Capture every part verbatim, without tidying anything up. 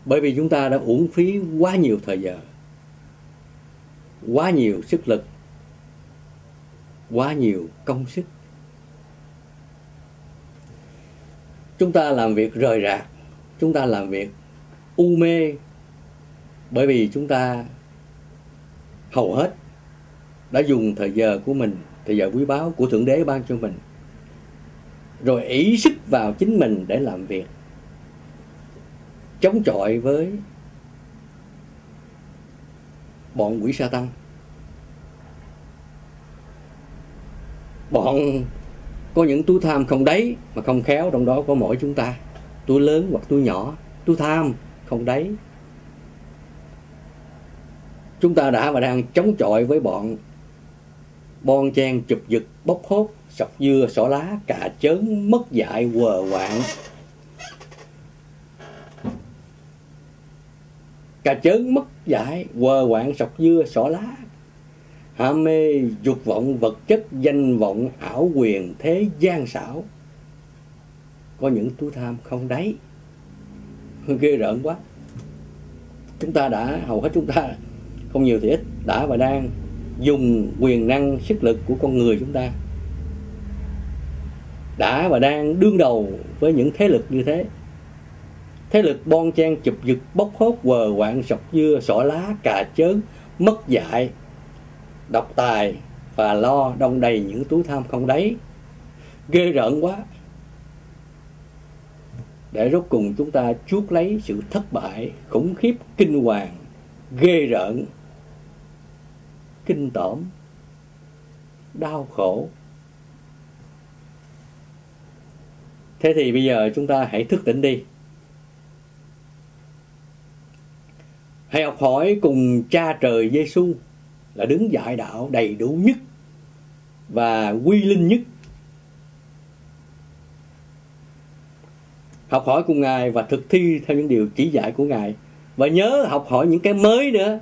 Bởi vì chúng ta đã uổng phí quá nhiều thời giờ, quá nhiều sức lực, quá nhiều công sức. Chúng ta làm việc rời rạc, chúng ta làm việc u mê, bởi vì chúng ta hầu hết đã dùng thời giờ của mình, thời giờ quý báu của Thượng Đế ban cho mình, rồi ỷ sức vào chính mình để làm việc, chống chọi với bọn quỷ sa tăng. Bọn có những túi tham không đáy mà không khéo, trong đó có mỗi chúng ta, túi lớn hoặc túi nhỏ, túi tham không đáy. Chúng ta đã và đang chống chọi với bọn bon chen chụp giật bốc hốt, sọc dưa xỏ lá, cà chớn mất dạy quờ quạng. Cà chớn mất dạy quờ quạng, sọc dưa xỏ lá, ham mê dục vọng vật chất, danh vọng ảo quyền, thế gian xảo. Có những túi tham không đáy, ghê rợn quá. Chúng ta đã, hầu hết chúng ta, không nhiều thì ít, đã và đang dùng quyền năng sức lực của con người chúng ta, đã và đang đương đầu với những thế lực như thế. Thế lực bon chen chụp giật bốc hốt, quờ quạng, sọc dưa xỏ lá, cà chớn mất dạy, độc tài và lo đong đầy những túi tham không đáy. Ghê rợn quá. Để rốt cùng chúng ta chuốc lấy sự thất bại khủng khiếp, kinh hoàng, ghê rợn, kinh tởm, đau khổ. Thế thì bây giờ chúng ta hãy thức tỉnh đi. Hãy học hỏi cùng Cha Trời Giêsu là đứng dạy đạo đầy đủ nhất và quy linh nhất. Học hỏi cùng Ngài và thực thi theo những điều chỉ dạy của Ngài. Và nhớ học hỏi những cái mới nữa.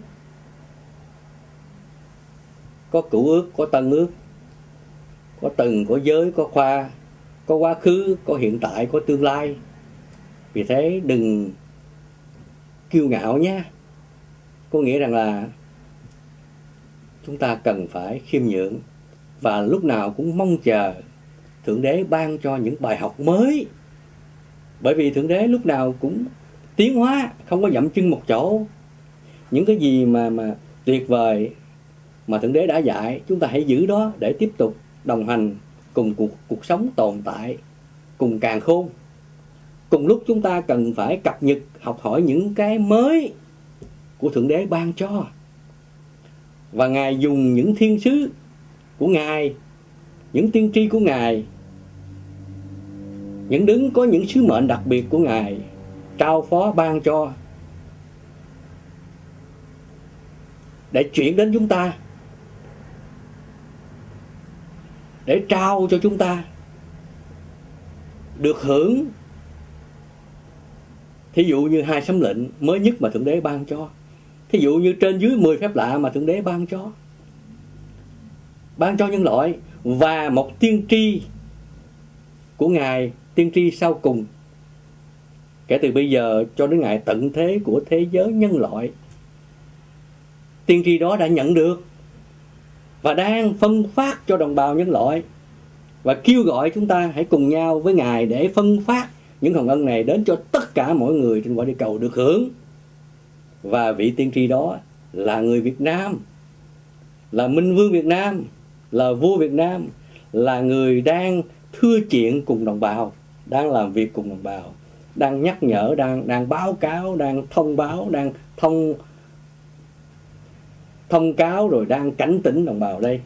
Có cựu ước, có tân ước, có từng, có giới, có khoa, có quá khứ, có hiện tại, có tương lai. Vì thế đừng kiêu ngạo nhé. Có nghĩa rằng là chúng ta cần phải khiêm nhượng và lúc nào cũng mong chờ Thượng Đế ban cho những bài học mới. Bởi vì Thượng Đế lúc nào cũng tiến hóa, không có dậm chân một chỗ. Những cái gì mà, mà tuyệt vời mà Thượng Đế đã dạy, chúng ta hãy giữ đó để tiếp tục đồng hành cùng cuộc, cuộc sống tồn tại, cùng càn khôn. Cùng lúc chúng ta cần phải cập nhật, học hỏi những cái mới của Thượng Đế ban cho. Và Ngài dùng những thiên sứ của Ngài, những tiên tri của Ngài, những đấng có những sứ mệnh đặc biệt của Ngài trao phó ban cho, để chuyển đến chúng ta, để trao cho chúng ta được hưởng. Thí dụ như hai sấm lệnh mới nhất mà Thượng Đế ban cho. Thí dụ như trên dưới mười phép lạ mà Thượng Đế ban cho. Ban cho nhân loại. Và một tiên tri của Ngài, tiên tri sau cùng, kể từ bây giờ cho đến ngày tận thế của thế giới nhân loại. Tiên tri đó đã nhận được và đang phân phát cho đồng bào nhân loại, và kêu gọi chúng ta hãy cùng nhau với Ngài để phân phát những hồng ân này đến cho tất cả mọi người trên quả địa cầu được hưởng. Và vị tiên tri đó là người Việt Nam, là Minh Vương Việt Nam, là vua Việt Nam, là người đang thưa chuyện cùng đồng bào, đang làm việc cùng đồng bào, đang nhắc nhở, đang đang báo cáo, đang thông báo, đang thông thông cáo, rồi đang cảnh tỉnh đồng bào đây.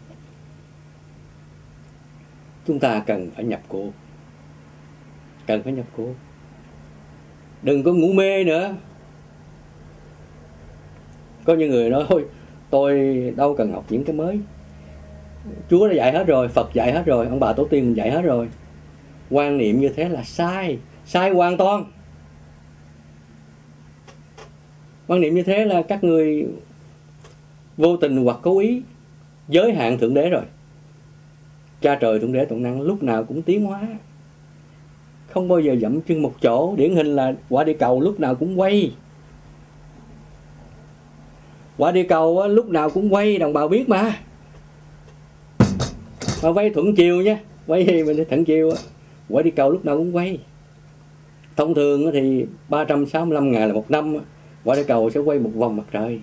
Chúng ta cần phải nhập cuộc, cần phải nhập cuộc. Đừng có ngủ mê nữa. Có những người nói thôi, tôi đâu cần học những cái mới, Chúa đã dạy hết rồi, Phật dạy hết rồi, ông bà tổ tiên mình dạy hết rồi. Quan niệm như thế là sai, sai hoàn toàn. Quan niệm như thế là các người vô tình hoặc cố ý giới hạn Thượng Đế rồi. Cha Trời Thượng Đế toàn năng lúc nào cũng tiến hóa, không bao giờ dậm chân một chỗ. Điển hình là quả địa cầu lúc nào cũng quay, Quả địa cầu á, lúc nào cũng quay, đồng bào biết mà. Mà quay thuận chiều nha, quay gì mình thuận chiều á. Quả địa cầu lúc nào cũng quay. Thông thường thì ba trăm sáu mươi lăm ngày là một năm, quả địa cầu sẽ quay một vòng mặt trời.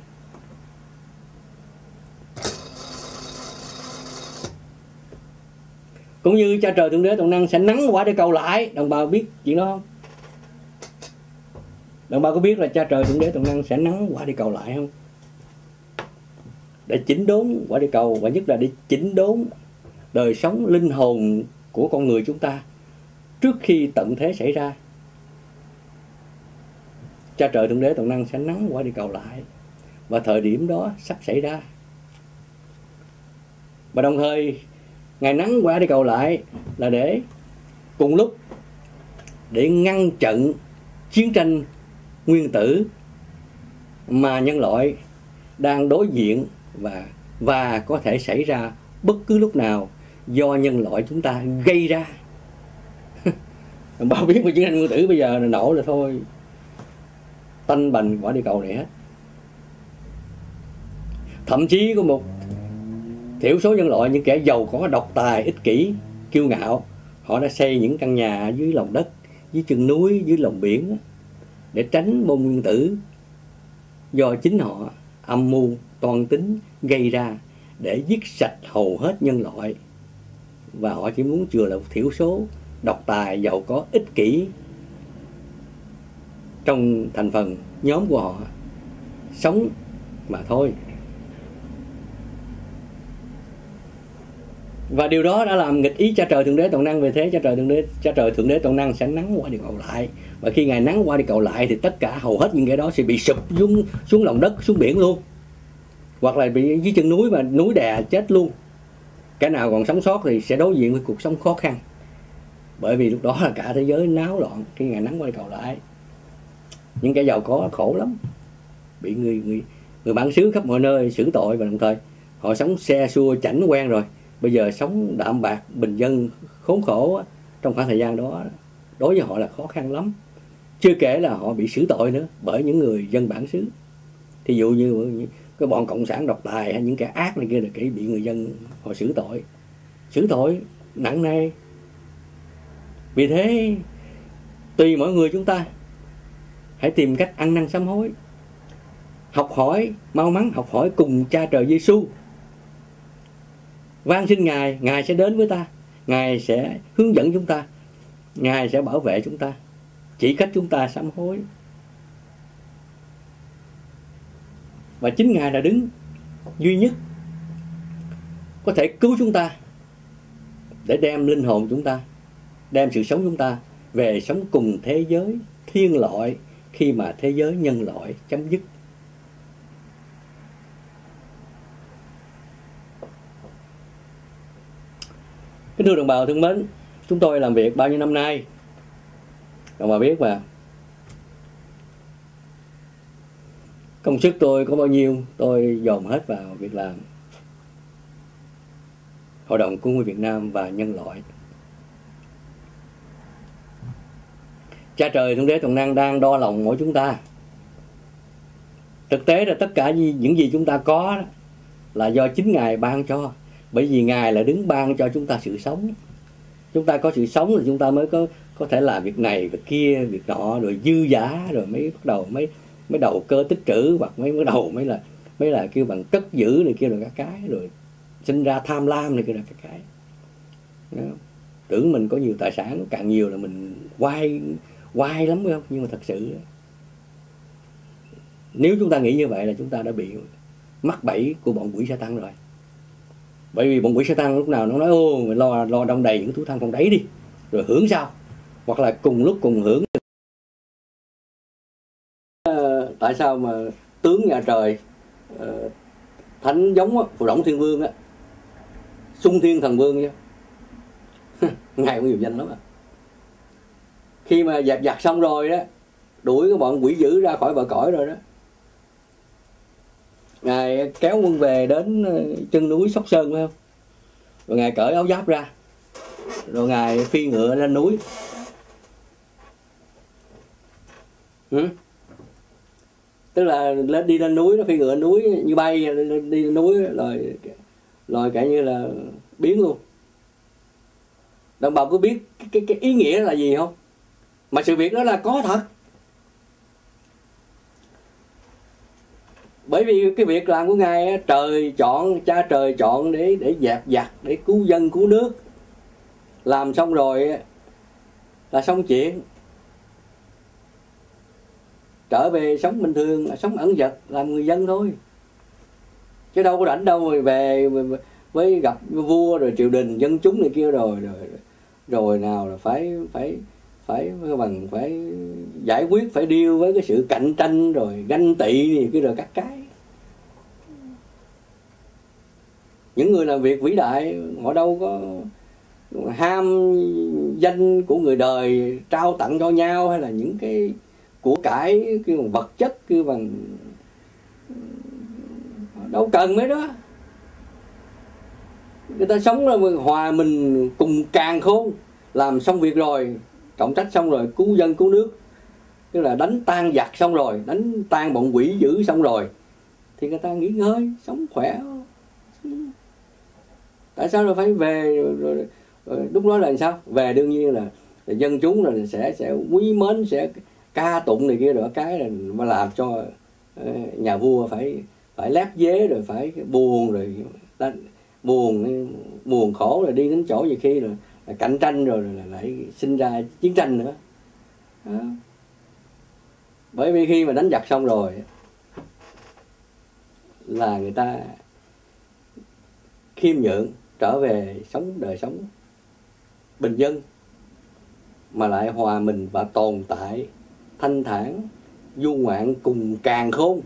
Cũng như cha trời Thượng Đế Toàn Năng sẽ nắng quả địa cầu lại, đồng bào biết chuyện đó không? Đồng bào có biết là cha trời Thượng Đế Toàn Năng sẽ nắng quả địa cầu lại không? Để chỉnh đốn quả địa cầu, và nhất là để chỉnh đốn đời sống linh hồn của con người chúng ta trước khi tận thế xảy ra. Cha trời Thượng Đế Toàn Năng sẽ nắng quả địa cầu lại, và thời điểm đó sắp xảy ra. Và đồng thời Ngài nắng quả địa cầu lại là để cùng lúc để ngăn chặn chiến tranh nguyên tử mà nhân loại đang đối diện và và có thể xảy ra bất cứ lúc nào do nhân loại chúng ta gây ra. Bao biết mà chiến tranh nguyên tử bây giờ là nổ là thôi tanh bành quả địa cầu này hết. Thậm chí có một thiểu số nhân loại, những kẻ giàu có, độc tài, ích kỷ, kiêu ngạo, họ đã xây những căn nhà dưới lòng đất, dưới chân núi, dưới lòng biển để tránh bom nguyên tử do chính họ âm mưu toan tính gây ra để giết sạch hầu hết nhân loại. Và họ chỉ muốn chừa là một thiểu số độc tài, giàu có, ích kỷ trong thành phần nhóm của họ sống mà thôi. Và điều đó đã làm nghịch ý cha trời Thượng Đế Toàn Năng. Về thế cha trời Thượng Đế cha trời Thượng Đế Toàn Năng sẽ nắng quả địa cầu lại, và khi Ngài nắng quả địa cầu lại thì tất cả hầu hết những cái đó sẽ bị sụp xuống xuống lòng đất, xuống biển luôn, hoặc là bị dưới chân núi mà núi đè chết luôn. Cái nào còn sống sót thì sẽ đối diện với cuộc sống khó khăn, bởi vì lúc đó là cả thế giới náo loạn. Khi Ngài nắng quả địa cầu lại, những kẻ giàu có khổ lắm, bị người người người bản xứ khắp mọi nơi xử tội, và đồng thời họ sống xe xua chảnh quen rồi, bây giờ sống đạm bạc bình dân khốn khổ trong khoảng thời gian đó, đối với họ là khó khăn lắm. Chưa kể là họ bị xử tội nữa bởi những người dân bản xứ. Thí dụ như cái bọn cộng sản độc tài hay những kẻ ác này kia là kỹ bị người dân họ xử tội, xử tội nặng nề. Vì thế tùy mỗi người chúng ta hãy tìm cách ăn năn sám hối, học hỏi mau mắn, học hỏi cùng cha trời Giêsu, van xin Ngài, Ngài sẽ đến với ta, Ngài sẽ hướng dẫn chúng ta, Ngài sẽ bảo vệ chúng ta, chỉ cách chúng ta sám hối. Và chính Ngài là đứng duy nhất có thể cứu chúng ta, để đem linh hồn chúng ta, đem sự sống chúng ta về sống cùng thế giới thiên loại khi mà thế giới nhân loại chấm dứt. Kính thưa đồng bào thân mến, chúng tôi làm việc bao nhiêu năm nay, đồng bào biết mà, công sức tôi có bao nhiêu tôi dồn hết vào việc làm Hội đồng Cứu nguy Việt Nam và nhân loại. Cha trời Thượng Đế Toàn Năng đang đo lòng mỗi chúng ta. Thực tế là tất cả những gì chúng ta có là do chính Ngài ban cho, bởi vì Ngài là đứng ban cho chúng ta sự sống. Chúng ta có sự sống thì chúng ta mới có có thể làm việc này, việc kia, việc nọ, rồi dư giả, rồi mới bắt đầu mới mới đầu cơ tích trữ, hoặc mới mới đầu mới là mới là kêu bằng cất giữ này kia, rồi các cái, rồi sinh ra tham lam này kia, là các cái. Đó. Tưởng mình có nhiều tài sản, càng nhiều là mình quay quay lắm, phải không? Nhưng mà thật sự nếu chúng ta nghĩ như vậy là chúng ta đã bị mắc bẫy của bọn quỷ Sa-tan rồi. Bởi vì bọn quỷ Sa-tan lúc nào nó nói ô mình lo lo đông đầy những thú tham không đấy đi, rồi hưởng sao, hoặc là cùng lúc cùng hưởng. Uh, tại sao mà tướng nhà trời uh, thánh giống á, Phù Đổng Thiên Vương á, Xuân Thiên Thần Vương chứ Ngài có nhiều danh lắm à. Khi mà dẹp giặc xong rồi đó, đuổi cái bọn quỷ dữ ra khỏi bờ cõi rồi đó, Ngài kéo quân về đến chân núi Sóc Sơn, phải không? Rồi Ngài cởi áo giáp ra, rồi Ngài phi ngựa lên núi. Ừ? tức là lên đi lên núi, nó phi ngựa núi như bay, đi lên núi rồi rồi cả như là biến luôn. Đồng bào có biết cái, cái, cái ý nghĩa là gì không? Mà sự việc đó là có thật. Bởi vì cái việc làm của Ngài, trời chọn, cha trời chọn để để dẹp giặc, để cứu dân cứu nước. Làm xong rồi là xong chuyện, trở về sống bình thường, sống ẩn dật, làm người dân thôi. Chứ đâu có rảnh đâu rồi về với gặp vua rồi triều đình dân chúng này kia rồi rồi rồi nào là phải phải phải bằng phải giải quyết, phải deal với cái sự cạnh tranh rồi ganh tị này kia rồi các cái. Những người làm việc vĩ đại họ đâu có ham danh của người đời trao tặng cho nhau, hay là những cái của cải cái bằng vật chất, cái bằng đâu cần mấy đó. Người ta sống là hòa mình cùng càn khôn, làm xong việc rồi, trọng trách xong rồi, cứu dân cứu nước, tức là đánh tan giặc xong rồi, đánh tan bọn quỷ dữ xong rồi, thì người ta nghỉ ngơi sống khỏe. Tại sao là phải về rồi, rồi, rồi lúc đó là sao? Về đương nhiên là, là dân chúng là sẽ sẽ quý mến, sẽ ca tụng này kia rồi cái là mà làm cho nhà vua phải phải lép vế, rồi phải buồn, rồi buồn buồn khổ, rồi đi đến chỗ nhiều khi là, là cạnh tranh, rồi là lại sinh ra chiến tranh nữa đó. Bởi vì khi mà đánh giặc xong rồi là người ta khiêm nhượng, trở về sống đời sống bình dân, mà lại hòa mình và tồn tại thanh thản du ngoạn cùng càn khôn.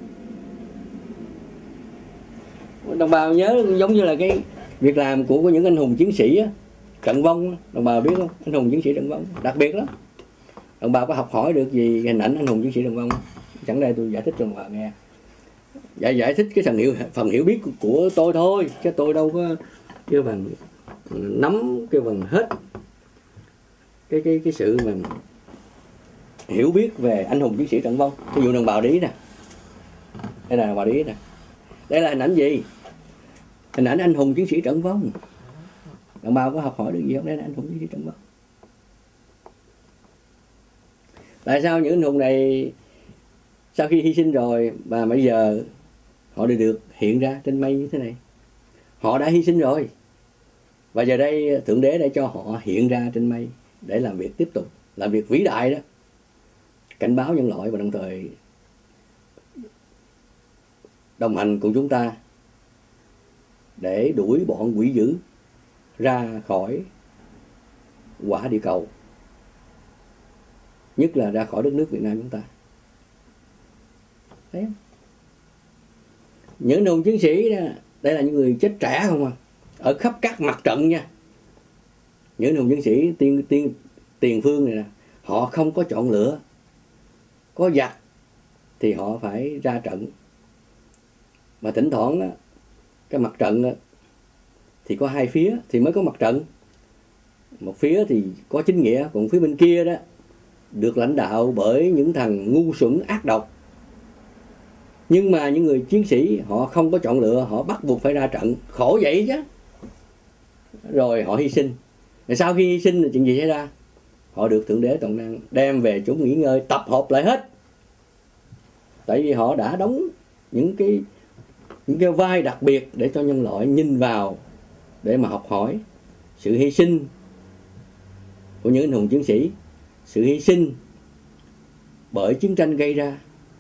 Đồng bào nhớ giống như là cái việc làm của, của những anh hùng chiến sĩ á, trận vong, đồng bào biết không? Anh hùng chiến sĩ trận vong đặc biệt lắm. Đồng bào có học hỏi được gì hình ảnh anh hùng chiến sĩ trận vong? Chẳng đây tôi giải thích cho đồng bào nghe, giải giải thích cái phần hiểu phần hiểu biết của, của tôi thôi, chứ tôi đâu có kêu bằng nắm kêu bằng hết cái cái cái sự mà hiểu biết về anh hùng chiến sĩ trận vong. Ví dụ đồng bào để ý nè, đây là đồng bào để ý nè, đây là hình ảnh gì? Hình ảnh anh hùng chiến sĩ trận vong. Đồng bào có học hỏi được gì không? Đây là anh hùng chiến sĩ trận vong. Tại sao những anh hùng này sau khi hy sinh rồi và bây giờ họ đều được hiện ra trên mây như thế này? Họ đã hy sinh rồi, và giờ đây Thượng Đế đã cho họ hiện ra trên mây để làm việc tiếp tục, làm việc vĩ đại đó, cảnh báo nhân loại và đồng thời đồng hành cùng chúng ta để đuổi bọn quỷ dữ ra khỏi quả địa cầu, nhất là ra khỏi đất nước Việt Nam chúng ta. Thấy không? Những anh hùng chiến sĩ đó, đây là những người chết trẻ không à, ở khắp các mặt trận nha. Những anh hùng chiến sĩ tiên tiên tiền phương này nè, họ không có chọn lựa, có giặc thì họ phải ra trận. Mà thỉnh thoảng đó, cái mặt trận đó, thì có hai phía thì mới có mặt trận. Một phía thì có chính nghĩa, còn phía bên kia đó được lãnh đạo bởi những thằng ngu xuẩn ác độc. Nhưng mà những người chiến sĩ họ không có chọn lựa, họ bắt buộc phải ra trận, khổ vậy chứ. Rồi họ hy sinh. Rồi sau khi hy sinh thì chuyện gì xảy ra? Họ được Thượng Đế toàn năng đem về chúng nghỉ ngơi, tập hợp lại hết. Tại vì họ đã đóng những cái những cái vai đặc biệt để cho nhân loại nhìn vào, để mà học hỏi sự hy sinh của những anh hùng chiến sĩ, sự hy sinh bởi chiến tranh gây ra,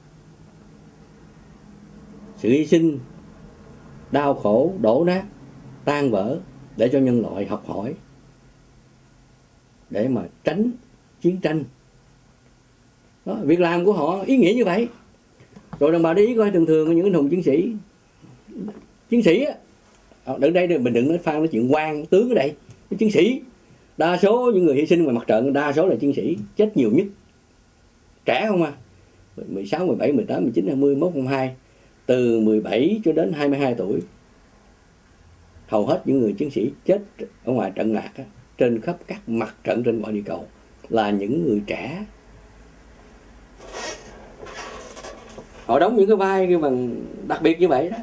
sự hy sinh đau khổ, đổ nát, tan vỡ, để cho nhân loại học hỏi, để mà tránh chiến tranh đó. Việc làm của họ ý nghĩa như vậy. Rồi đồng bào để ý coi, thường thường những anh hùng chiến sĩ chiến sĩ á, ở đây mình đừng nói phan nói chuyện quan tướng ở đây, cái chiến sĩ, đa số những người hy sinh ngoài mặt trận đa số là chiến sĩ, chết nhiều nhất trẻ không à, mười sáu, mười bảy, mười tám, mười chín, hai mươi, hai mươi mốt, hai mươi hai, từ mười bảy cho đến hai mươi hai tuổi. Hầu hết những người chiến sĩ chết ở ngoài trận mạc á, trên khắp các mặt trận trên mọi địa cầu là những người trẻ. họ đóng những cái vai cái bằng đặc biệt như vậy đó.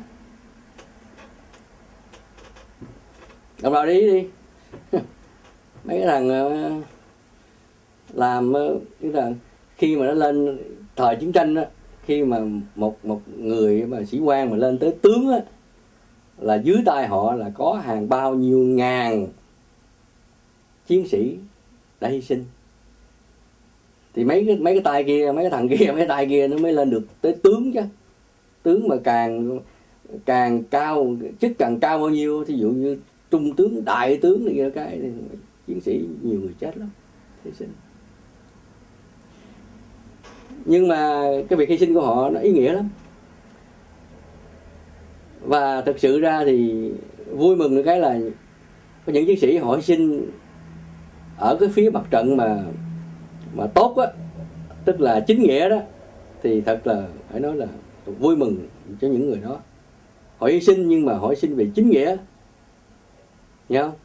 Đồng bào đi đi mấy cái thằng uh, làm uh, cái thằng khi mà nó lên thời chiến tranh á, khi mà một một người mà sĩ quan mà lên tới tướng á, là dưới tay họ là có hàng bao nhiêu ngàn chiến sĩ đã hy sinh. Thì mấy cái mấy cái tay kia, mấy cái thằng kia, mấy cái tay kia nó mới lên được tới tướng chứ. Tướng mà càng càng cao, chức càng cao bao nhiêu, thí dụ như trung tướng, đại tướng này kia cái thì chiến sĩ nhiều người chết lắm, hy sinh. Nhưng mà cái việc hy sinh của họ nó ý nghĩa lắm. Và thực sự ra thì vui mừng được cái là có những chiến sĩ họ hy sinh ở cái phía mặt trận mà mà tốt á, tức là chính nghĩa đó, thì thật là phải nói là vui mừng cho những người đó. Họ hy sinh nhưng mà họ hy sinh về chính nghĩa, hiểu không?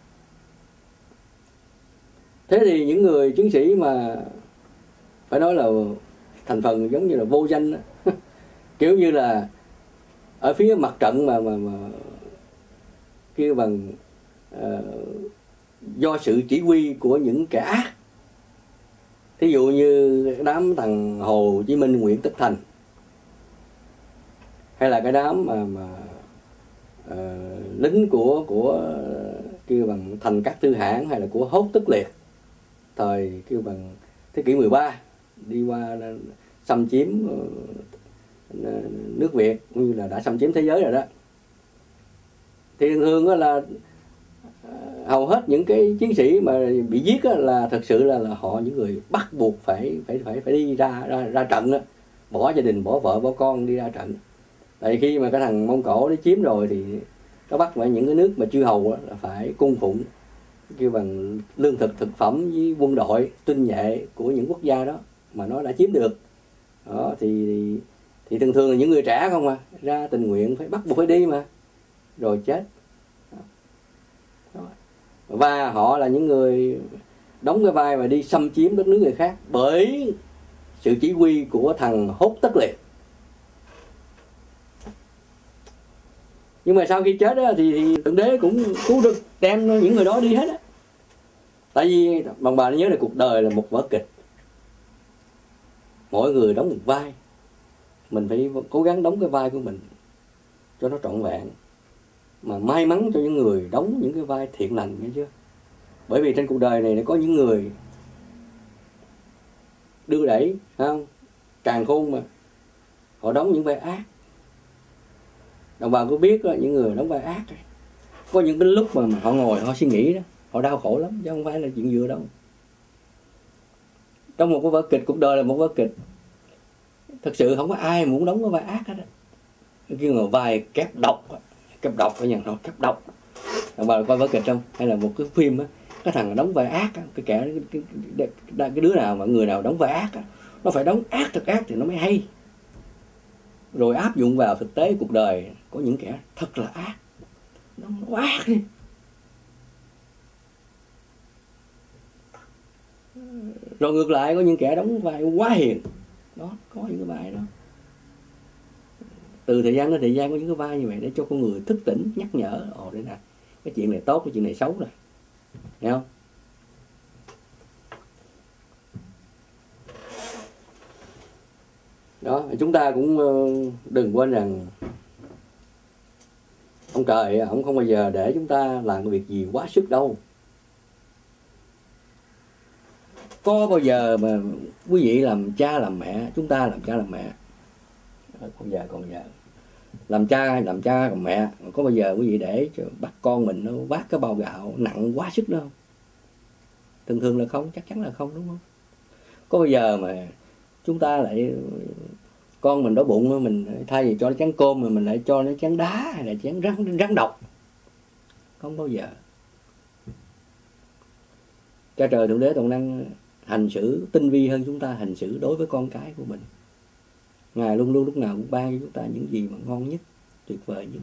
Thế thì những người chiến sĩ mà phải nói là thành phần giống như là vô danh đó. Kiểu như là ở phía mặt trận mà mà, mà kêu bằng uh, do sự chỉ huy của những kẻ ác. Thí dụ như đám thằng Hồ Chí Minh, Nguyễn Tất Thành, hay là cái đám mà mà uh, lính của của kêu bằng Thành Các Tư Hãn, hay là của Hốt Tất Liệt thời kêu bằng thế kỷ mười ba đi qua xâm chiếm uh, nước Việt, như là đã xâm chiếm thế giới rồi đó. Thì thường thường là hầu hết những cái chiến sĩ mà bị giết là thật sự là, là họ những người bắt buộc phải phải phải phải đi ra ra, ra trận đó, bỏ gia đình, bỏ vợ, bỏ con đi ra trận. Tại khi mà cái thằng Mông Cổ nó chiếm rồi thì nó bắt phải những cái nước mà chư hầu là phải cung phụng kêu bằng lương thực, thực phẩm với quân đội tinh nhuệ của những quốc gia đó mà nó đã chiếm được. Đó thì thì thường thường là những người trẻ không à, ra tình nguyện, phải bắt buộc phải đi mà, rồi chết. Đó. Và họ là những người đóng cái vai mà đi xâm chiếm đất nước người khác bởi sự chỉ huy của thằng Hốt Tất Liệt. Nhưng mà sau khi chết đó, thì, thì Thượng Đế cũng cứu được, đem những người đó đi hết á. Tại vì bằng bà nhớ là cuộc đời là một vở kịch, mỗi người đóng một vai, mình phải cố gắng đóng cái vai của mình cho nó trọn vẹn. Mà may mắn cho những người đóng những cái vai thiện lành, nghe chưa? Bởi vì trên cuộc đời này có những người đưa đẩy, không? Càn khôn mà họ đóng những vai ác. Đồng bào có biết đó, những người đóng vai ác này, có những cái lúc mà họ ngồi họ suy nghĩ đó, họ đau khổ lắm, chứ không phải là chuyện vừa đâu. Trong một cái vở kịch, cuộc đời là một vở kịch, thật sự không có ai muốn đóng cái vai ác hết á. Kêu là vai kép độc, kép độc ở nhà nó kép độc. Đồng bào coi vở kịch không? Hay là một cái phim á, cái thằng đóng vai ác á, cái kẻ cái, cái, cái, cái đứa nào mà người nào đóng vai ác á, nó phải đóng ác thật ác thì nó mới hay. Rồi áp dụng vào thực tế cuộc đời, có những kẻ thật là ác, nó, nó ác đi. Rồi ngược lại có những kẻ đóng vai quá hiền. Đó, có những cái vai đó. Từ thời gian đến thời gian có những cái vai như vậy để cho con người thức tỉnh, nhắc nhở, ồ đây nè, cái chuyện này tốt, cái chuyện này xấu rồi. Nghe không? Đó, chúng ta cũng đừng quên rằng ông trời, ông không bao giờ để chúng ta làm cái việc gì quá sức đâu. Có bao giờ mà quý vị làm cha làm mẹ, chúng ta làm cha làm mẹ, còn giờ còn giờ làm cha làm cha còn mẹ, có bao giờ quý vị để cho bắt con mình nó vác cái bao gạo nặng quá sức đâu? Thường thường là không, chắc chắn là không, đúng không? Có bao giờ mà chúng ta lại con mình đói bụng, mình thay vì cho nó chén cơm mà mình lại cho nó chén đá hay là chén rắn rắn độc? Không bao giờ. Cha trời Thượng Đế toàn năng hành xử tinh vi hơn chúng ta hành xử đối với con cái của mình. Ngài luôn luôn lúc nào cũng ban cho chúng ta những gì mà ngon nhất, tuyệt vời nhất.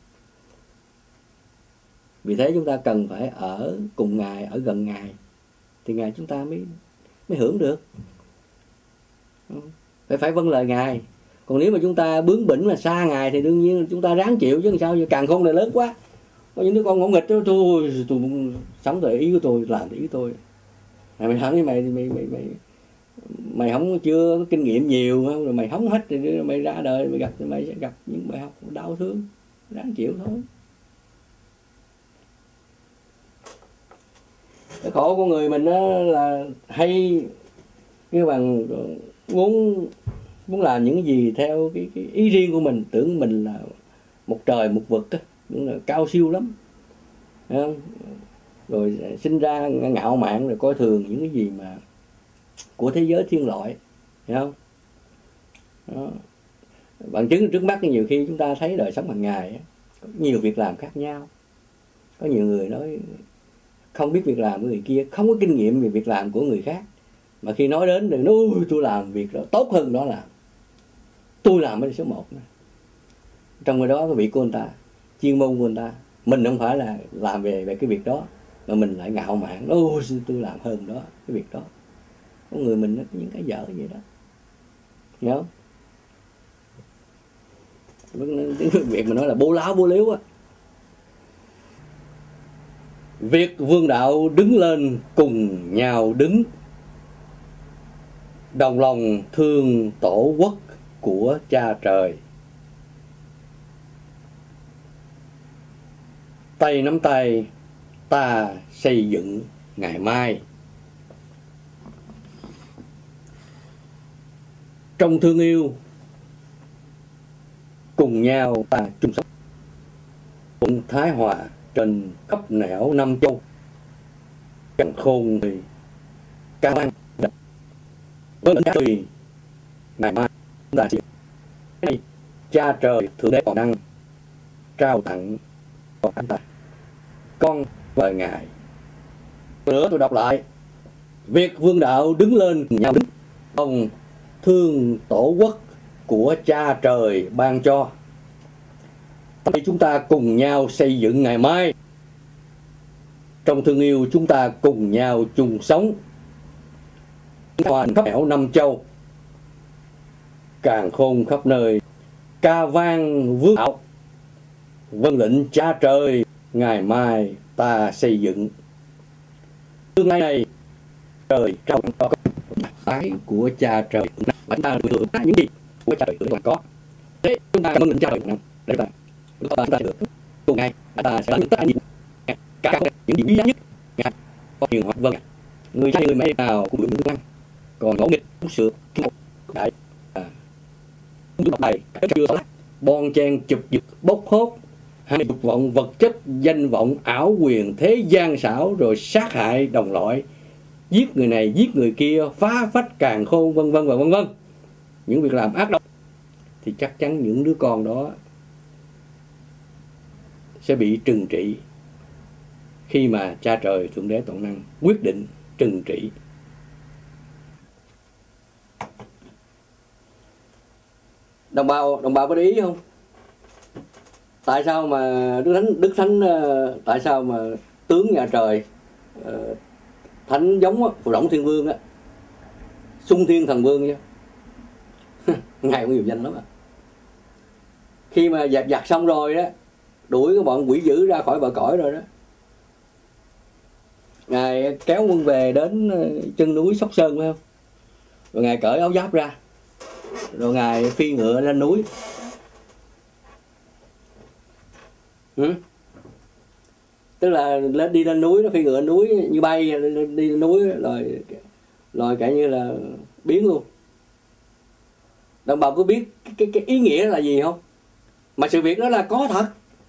Vì thế chúng ta cần phải ở cùng Ngài, ở gần Ngài, thì Ngài chúng ta mới mới hưởng được. Phải phải vâng lời Ngài. Còn nếu mà chúng ta bướng bỉnh mà xa Ngài thì đương nhiên chúng ta ráng chịu chứ làm sao, càng khôn này lớn quá. Có những đứa con ngỗ nghịch đó, thôi tôi sống theo ý của tôi, làm theo ý của tôi. Mày mày hẳn với mày thì mày mày mày mày không chưa có kinh nghiệm nhiều không, rồi mày hóng hết thì mày ra đời mày gặp mày sẽ gặp những bài học đau thương, ráng chịu thôi. Cái khổ của người mình đó là hay như bằng muốn muốn làm những cái gì theo cái, cái ý riêng của mình, tưởng mình là một trời một vực đó, cũng là cao siêu lắm, thấy không? Rồi sinh ra ngạo mạn, rồi coi thường những cái gì mà của thế giới thiên loại, thấy không? Đó. Bằng chứng trước mắt nhiều khi chúng ta thấy đời sống hàng ngày có nhiều việc làm khác nhau. Có nhiều người nói không biết việc làm của người kia, không có kinh nghiệm về việc làm của người khác, mà khi nói đến thì nói tôi làm việc đó tốt hơn đó làm, tôi làm mới số một. Trong cái đó cái việc của người ta, chuyên môn của người ta, mình không phải là làm về về cái việc đó, mà mình lại ngạo mạn, ôi tôi làm hơn đó cái việc đó. Con người mình nó có những cái dở vậy đó, hiểu không? Cái việc mà nói là bố láo bố liếu á. Việc vương đạo đứng lên cùng nhau đứng, đồng lòng thương tổ quốc của cha trời. Tay nắm tay ta xây dựng ngày mai. Trong thương yêu cùng nhau ta chung sống, cùng thái hòa trên khắp nẻo năm châu. Càng khôn thì cao ăn với lẫn tùy ngày mai chúng ta sẽ cha trời thượng đế còn năng trao tặng cho anh ta con và ngài. Nữa tôi đọc lại: việc vương đạo đứng lên cùng nhau đứng, đồng thương tổ quốc của cha trời ban cho. Tại chúng ta cùng nhau xây dựng ngày mai. Trong thương yêu chúng ta cùng nhau chung sống, hoàn khắp nẻo năm châu. Càng khôn khắp nơi ca vang vương đạo, vâng lệnh cha trời ngày mai ta xây dựng. Tương lai này trời trao cho ái của cha trời, và chúng ta được hưởng những gì của cha trời còn có. Thế chúng ta vâng lệnh cha trời để ta chúng ta được cùng ngày ta sẽ làm tất cả những cả những gì bí giá nhất. Ngài có hiền hoặc vâng, người trai người mẹ nào cũng được ăn, còn ngỗ nghịch cũng sượt đại à đọc bài cái chưa lát bon chen chụp giật bốc hốt, hay dục vọng vật chất, danh vọng ảo quyền, thế gian xảo, rồi sát hại đồng loại, giết người này giết người kia, phá phách càn khôn, vân vân và vân vân, những việc làm ác độc, thì chắc chắn những đứa con đó sẽ bị trừng trị khi mà cha trời thượng đế toàn năng quyết định trừng trị. Đồng bào đồng bào có để ý không? Tại sao mà Đức Thánh Đức Thánh tại sao mà tướng nhà trời thánh giống Phù Đổng Thiên Vương á, Xung Thiên Thần Vương chứ ngài cũng nhiều danh lắm à. Khi mà dẹp giặc xong rồi đó, đuổi cái bọn quỷ dữ ra khỏi bờ cõi rồi đó, ngài kéo quân về đến chân núi Sóc Sơn phải không? Rồi ngài cởi áo giáp ra, rồi ngài phi ngựa lên núi. Ừ? Tức là lên đi lên núi, nó phi ngựa lên núi như bay, đi lên núi rồi rồi cả như là biến luôn. Đồng bào có biết cái, cái, cái ý nghĩa là gì không? Mà sự việc đó là có thật.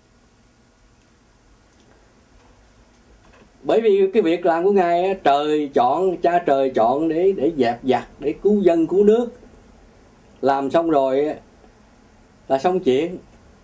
Bởi vì cái việc làm của ngài trời chọn, cha trời chọn để để dẹp giặc, để cứu dân cứu nước. Làm xong rồi là xong chuyện,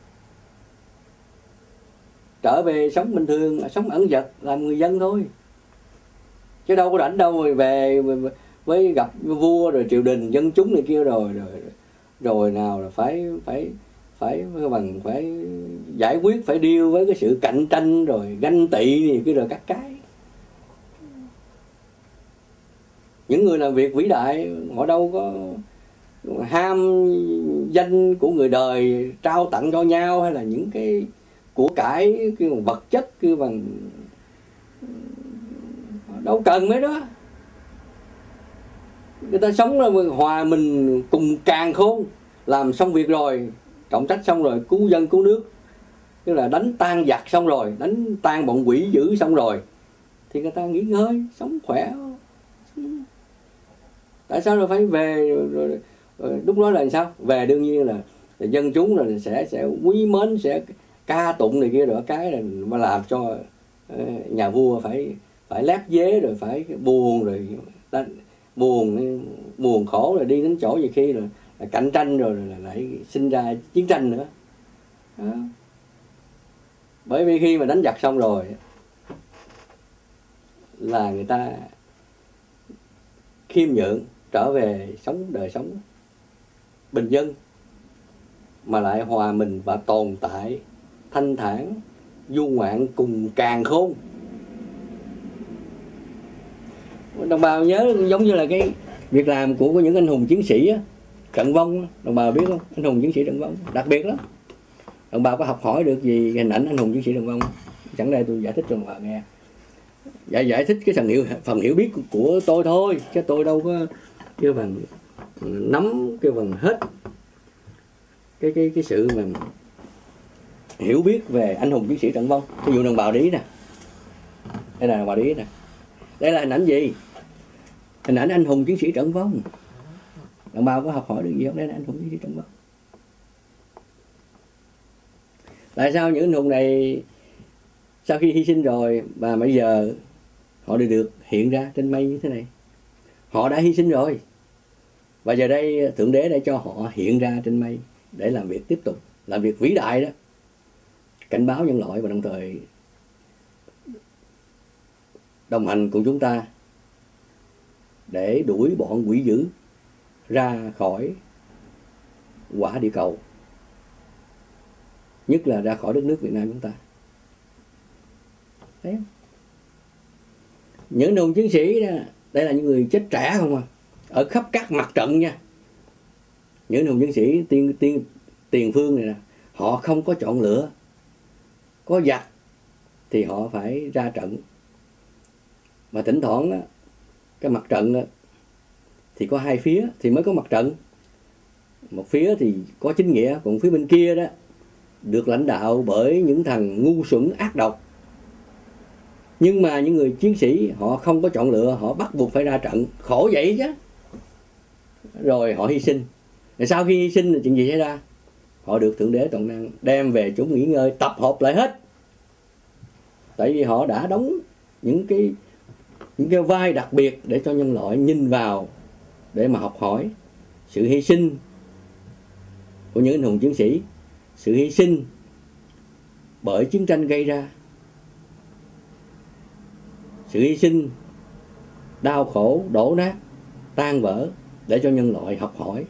trở về sống bình thường, sống ẩn dật làm người dân thôi, chứ đâu có rảnh đâu rồi về với gặp vua rồi triều đình dân chúng này kia rồi rồi rồi nào là phải phải phải bằng phải giải quyết, phải deal với cái sự cạnh tranh rồi ganh tị này kia rồi các cái. Những người làm việc vĩ đại họ đâu có ham danh của người đời trao tặng cho nhau, hay là những cái của cải cái vật chất cái bằng đâu cần mấy đó. Người ta sống là hòa mình cùng càn khôn, làm xong việc rồi, trọng trách xong rồi, cứu dân cứu nước, tức là đánh tan giặc xong rồi, đánh tan bọn quỷ dữ xong rồi, thì người ta nghỉ ngơi sống khỏe. Tại sao rồi phải về rồi, rồi, rồi lúc đó là sao? Về đương nhiên là, là dân chúng là sẽ sẽ quý mến, sẽ ca tụng này kia, rồi cái là mà làm cho uh, nhà vua phải phải lép vế, rồi phải buồn, rồi buồn buồn khổ, rồi đi đến chỗ gì khi rồi là cạnh tranh, rồi, rồi lại sinh ra chiến tranh nữa đó. Bởi vì khi mà đánh giặc xong rồi là người ta khiêm nhượng, trở về sống đời sống bình dân, mà lại hòa mình và tồn tại thanh thản du ngoạn cùng càn khôn. Đồng bào nhớ giống như là cái việc làm của những anh hùng chiến sĩ á, trận vong, đồng bào biết không? Anh hùng chiến sĩ trận vong đặc biệt lắm. Đồng bào có học hỏi được gì hình ảnh anh hùng chiến sĩ trận vong? Chẳng đây tôi giải thích cho đồng bào nghe, giải giải thích cái phần hiểu phần hiểu biết của tôi thôi, chứ tôi đâu có kêu bằng nắm kêu bằng hết cái cái cái sự mà hiểu biết về anh hùng chiến sĩ trận vong. Ví dụ đồng bào để ý nè, đây là đồng bào để ý nè, đây là hình ảnh gì? Hình ảnh anh hùng chiến sĩ trận vong. Đồng bào có học hỏi được gì không? Đây là anh hùng chiến sĩ trận vong. Tại sao những anh hùng này sau khi hy sinh rồi và bây giờ họ đều được hiện ra trên mây như thế này? Họ đã hy sinh rồi, và giờ đây Thượng Đế đã cho họ hiện ra trên mây để làm việc tiếp tục, làm việc vĩ đại đó, cảnh báo nhân loại, và đồng thời đồng hành cùng chúng ta để đuổi bọn quỷ dữ ra khỏi quả địa cầu, nhất là ra khỏi đất nước Việt Nam chúng ta. Thấy không? Những anh hùng chiến sĩ đó, đây là những người chết trẻ không à, ở khắp các mặt trận nha. Những anh hùng chiến sĩ tiên tiên tiền phương này nè, họ không có chọn lựa, có giặc thì họ phải ra trận. Mà thỉnh thoảng đó, cái mặt trận đó, thì có hai phía thì mới có mặt trận. Một phía thì có chính nghĩa, còn phía bên kia đó được lãnh đạo bởi những thằng ngu xuẩn ác độc. Nhưng mà những người chiến sĩ họ không có chọn lựa, họ bắt buộc phải ra trận, khổ vậy chứ. Rồi họ hy sinh. Rồi sau khi hy sinh thì chuyện gì xảy ra? Họ được Thượng Đế toàn năng đem về chúng nghỉ ngơi, tập hợp lại hết. Tại vì họ đã đóng những cái những cái vai đặc biệt để cho nhân loại nhìn vào, để mà học hỏi sự hy sinh của những anh hùng chiến sĩ, sự hy sinh bởi chiến tranh gây ra, sự hy sinh đau khổ, đổ nát, tan vỡ, để cho nhân loại học hỏi,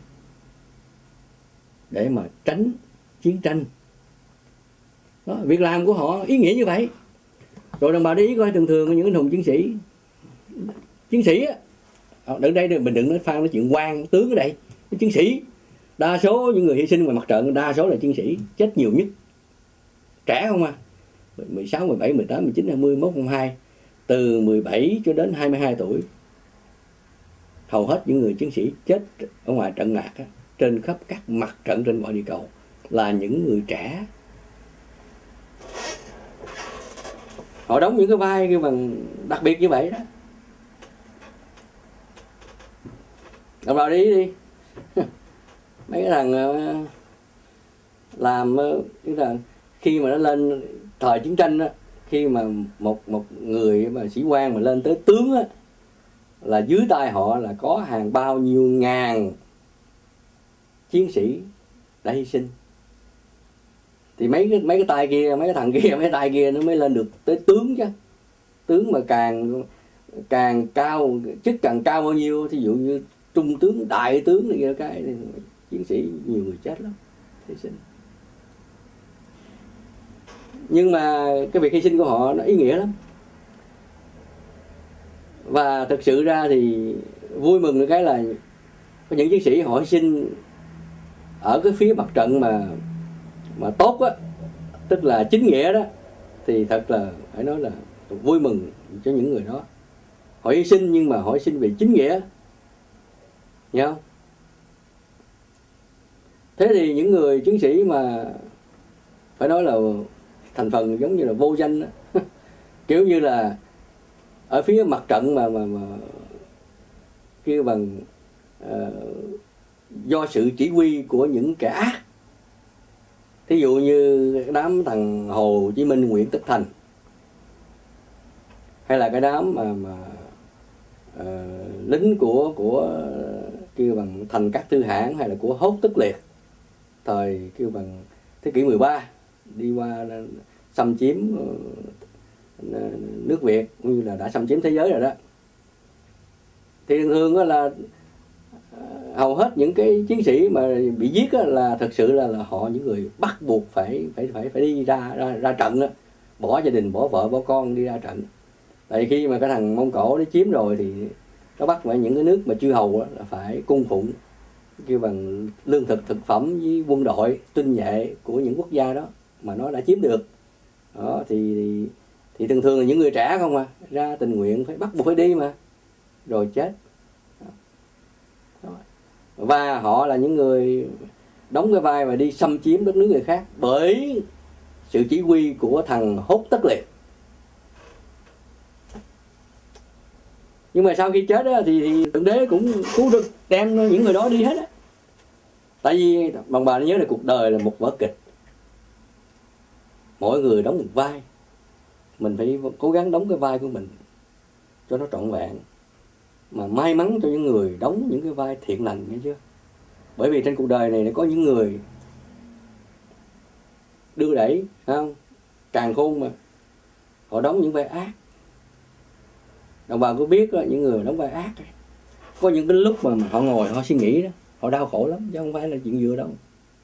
để mà tránh chiến tranh đó. Việc làm của họ ý nghĩa như vậy. Rồi đồng bào để ý coi, thường thường những anh hùng chiến sĩ chiến sĩ á, ở đây mình đừng nói phan nói chuyện quan tướng ở đây, cái chiến sĩ đa số những người hy sinh ngoài mặt trận đa số là chiến sĩ, chết nhiều nhất trẻ không à, mười sáu, mười bảy, mười tám, mười chín, hai mươi, mốt, hai, từ mười bảy cho đến hai mươi hai tuổi. Hầu hết những người chiến sĩ chết ở ngoài trận mạc á, trên khắp các mặt trận trên mọi địa cầu là những người trẻ. Họ đóng những cái vai cái bằng đặc biệt như vậy đó. Đồng bào đi đi mấy cái thằng làm cái thằng khi mà nó lên thời chiến tranh á, khi mà một một người mà sĩ quan mà lên tới tướng á, là dưới tay họ là có hàng bao nhiêu ngàn chiến sĩ đã hy sinh. Thì mấy cái mấy cái tay kia, mấy cái thằng kia, mấy cái tay kia nó mới lên được tới tướng chứ. Tướng mà càng càng cao, chức càng cao bao nhiêu, thí dụ như trung tướng, đại tướng này kia, cái chiến sĩ nhiều người chết lắm, hy sinh. Nhưng mà cái việc hy sinh của họ nó ý nghĩa lắm. Và thực sự ra thì vui mừng cái là có những chiến sĩ họ hy sinh ở cái phía mặt trận mà mà tốt á, tức là chính nghĩa đó, thì thật là phải nói là vui mừng cho những người đó. Họ hy sinh nhưng mà họ hy sinh về chính nghĩa, hiểu không? Thế thì những người chiến sĩ mà phải nói là thành phần giống như là vô danh đó, kiểu như là ở phía mặt trận mà mà, mà kêu bằng uh, do sự chỉ huy của những kẻ ác. Thí dụ như đám thằng Hồ Chí Minh, Nguyễn Tất Thành, hay là cái đám mà mà uh, lính của của kêu bằng Thành Các Tư Hãn, hay là của Hốt Tất Liệt thời kêu bằng thế kỷ mười ba đi qua xâm chiếm nước Việt, cũng như là đã xâm chiếm thế giới rồi đó. Thì thường thường là hầu hết những cái chiến sĩ mà bị giết là thật sự là, là họ những người bắt buộc phải phải phải phải đi ra ra, ra trận đó, bỏ gia đình, bỏ vợ, bỏ con đi ra trận. Tại khi mà cái thằng Mông Cổ nó chiếm rồi thì nó bắt phải những cái nước mà chư hầu là phải cung phụng kêu bằng lương thực, thực phẩm với quân đội tinh nhuệ của những quốc gia đó mà nó đã chiếm được. Đó thì thì, thì thường thường là những người trẻ không à, ra tình nguyện, phải bắt buộc phải đi mà, rồi chết. Đó. Và họ là những người đóng cái vai mà đi xâm chiếm đất nước người khác bởi sự chỉ huy của thằng Hốt Tất Liệt. Nhưng mà sau khi chết đó, thì, thì Thượng Đế cũng cứu được, đem những người đó đi hết á. Tại vì bằng bà nhớ là cuộc đời là một vở kịch, mỗi người đóng một vai, mình phải cố gắng đóng cái vai của mình cho nó trọn vẹn. Mà may mắn cho những người đóng những cái vai thiện lành, nghe chưa? Bởi vì trên cuộc đời này có những người đưa đẩy, không? Càn khôn mà họ đóng những vai ác. Đồng bào có biết đó, những người đóng vai ác có những cái lúc mà, mà họ ngồi họ suy nghĩ đó, họ đau khổ lắm, chứ không phải là chuyện vừa đâu.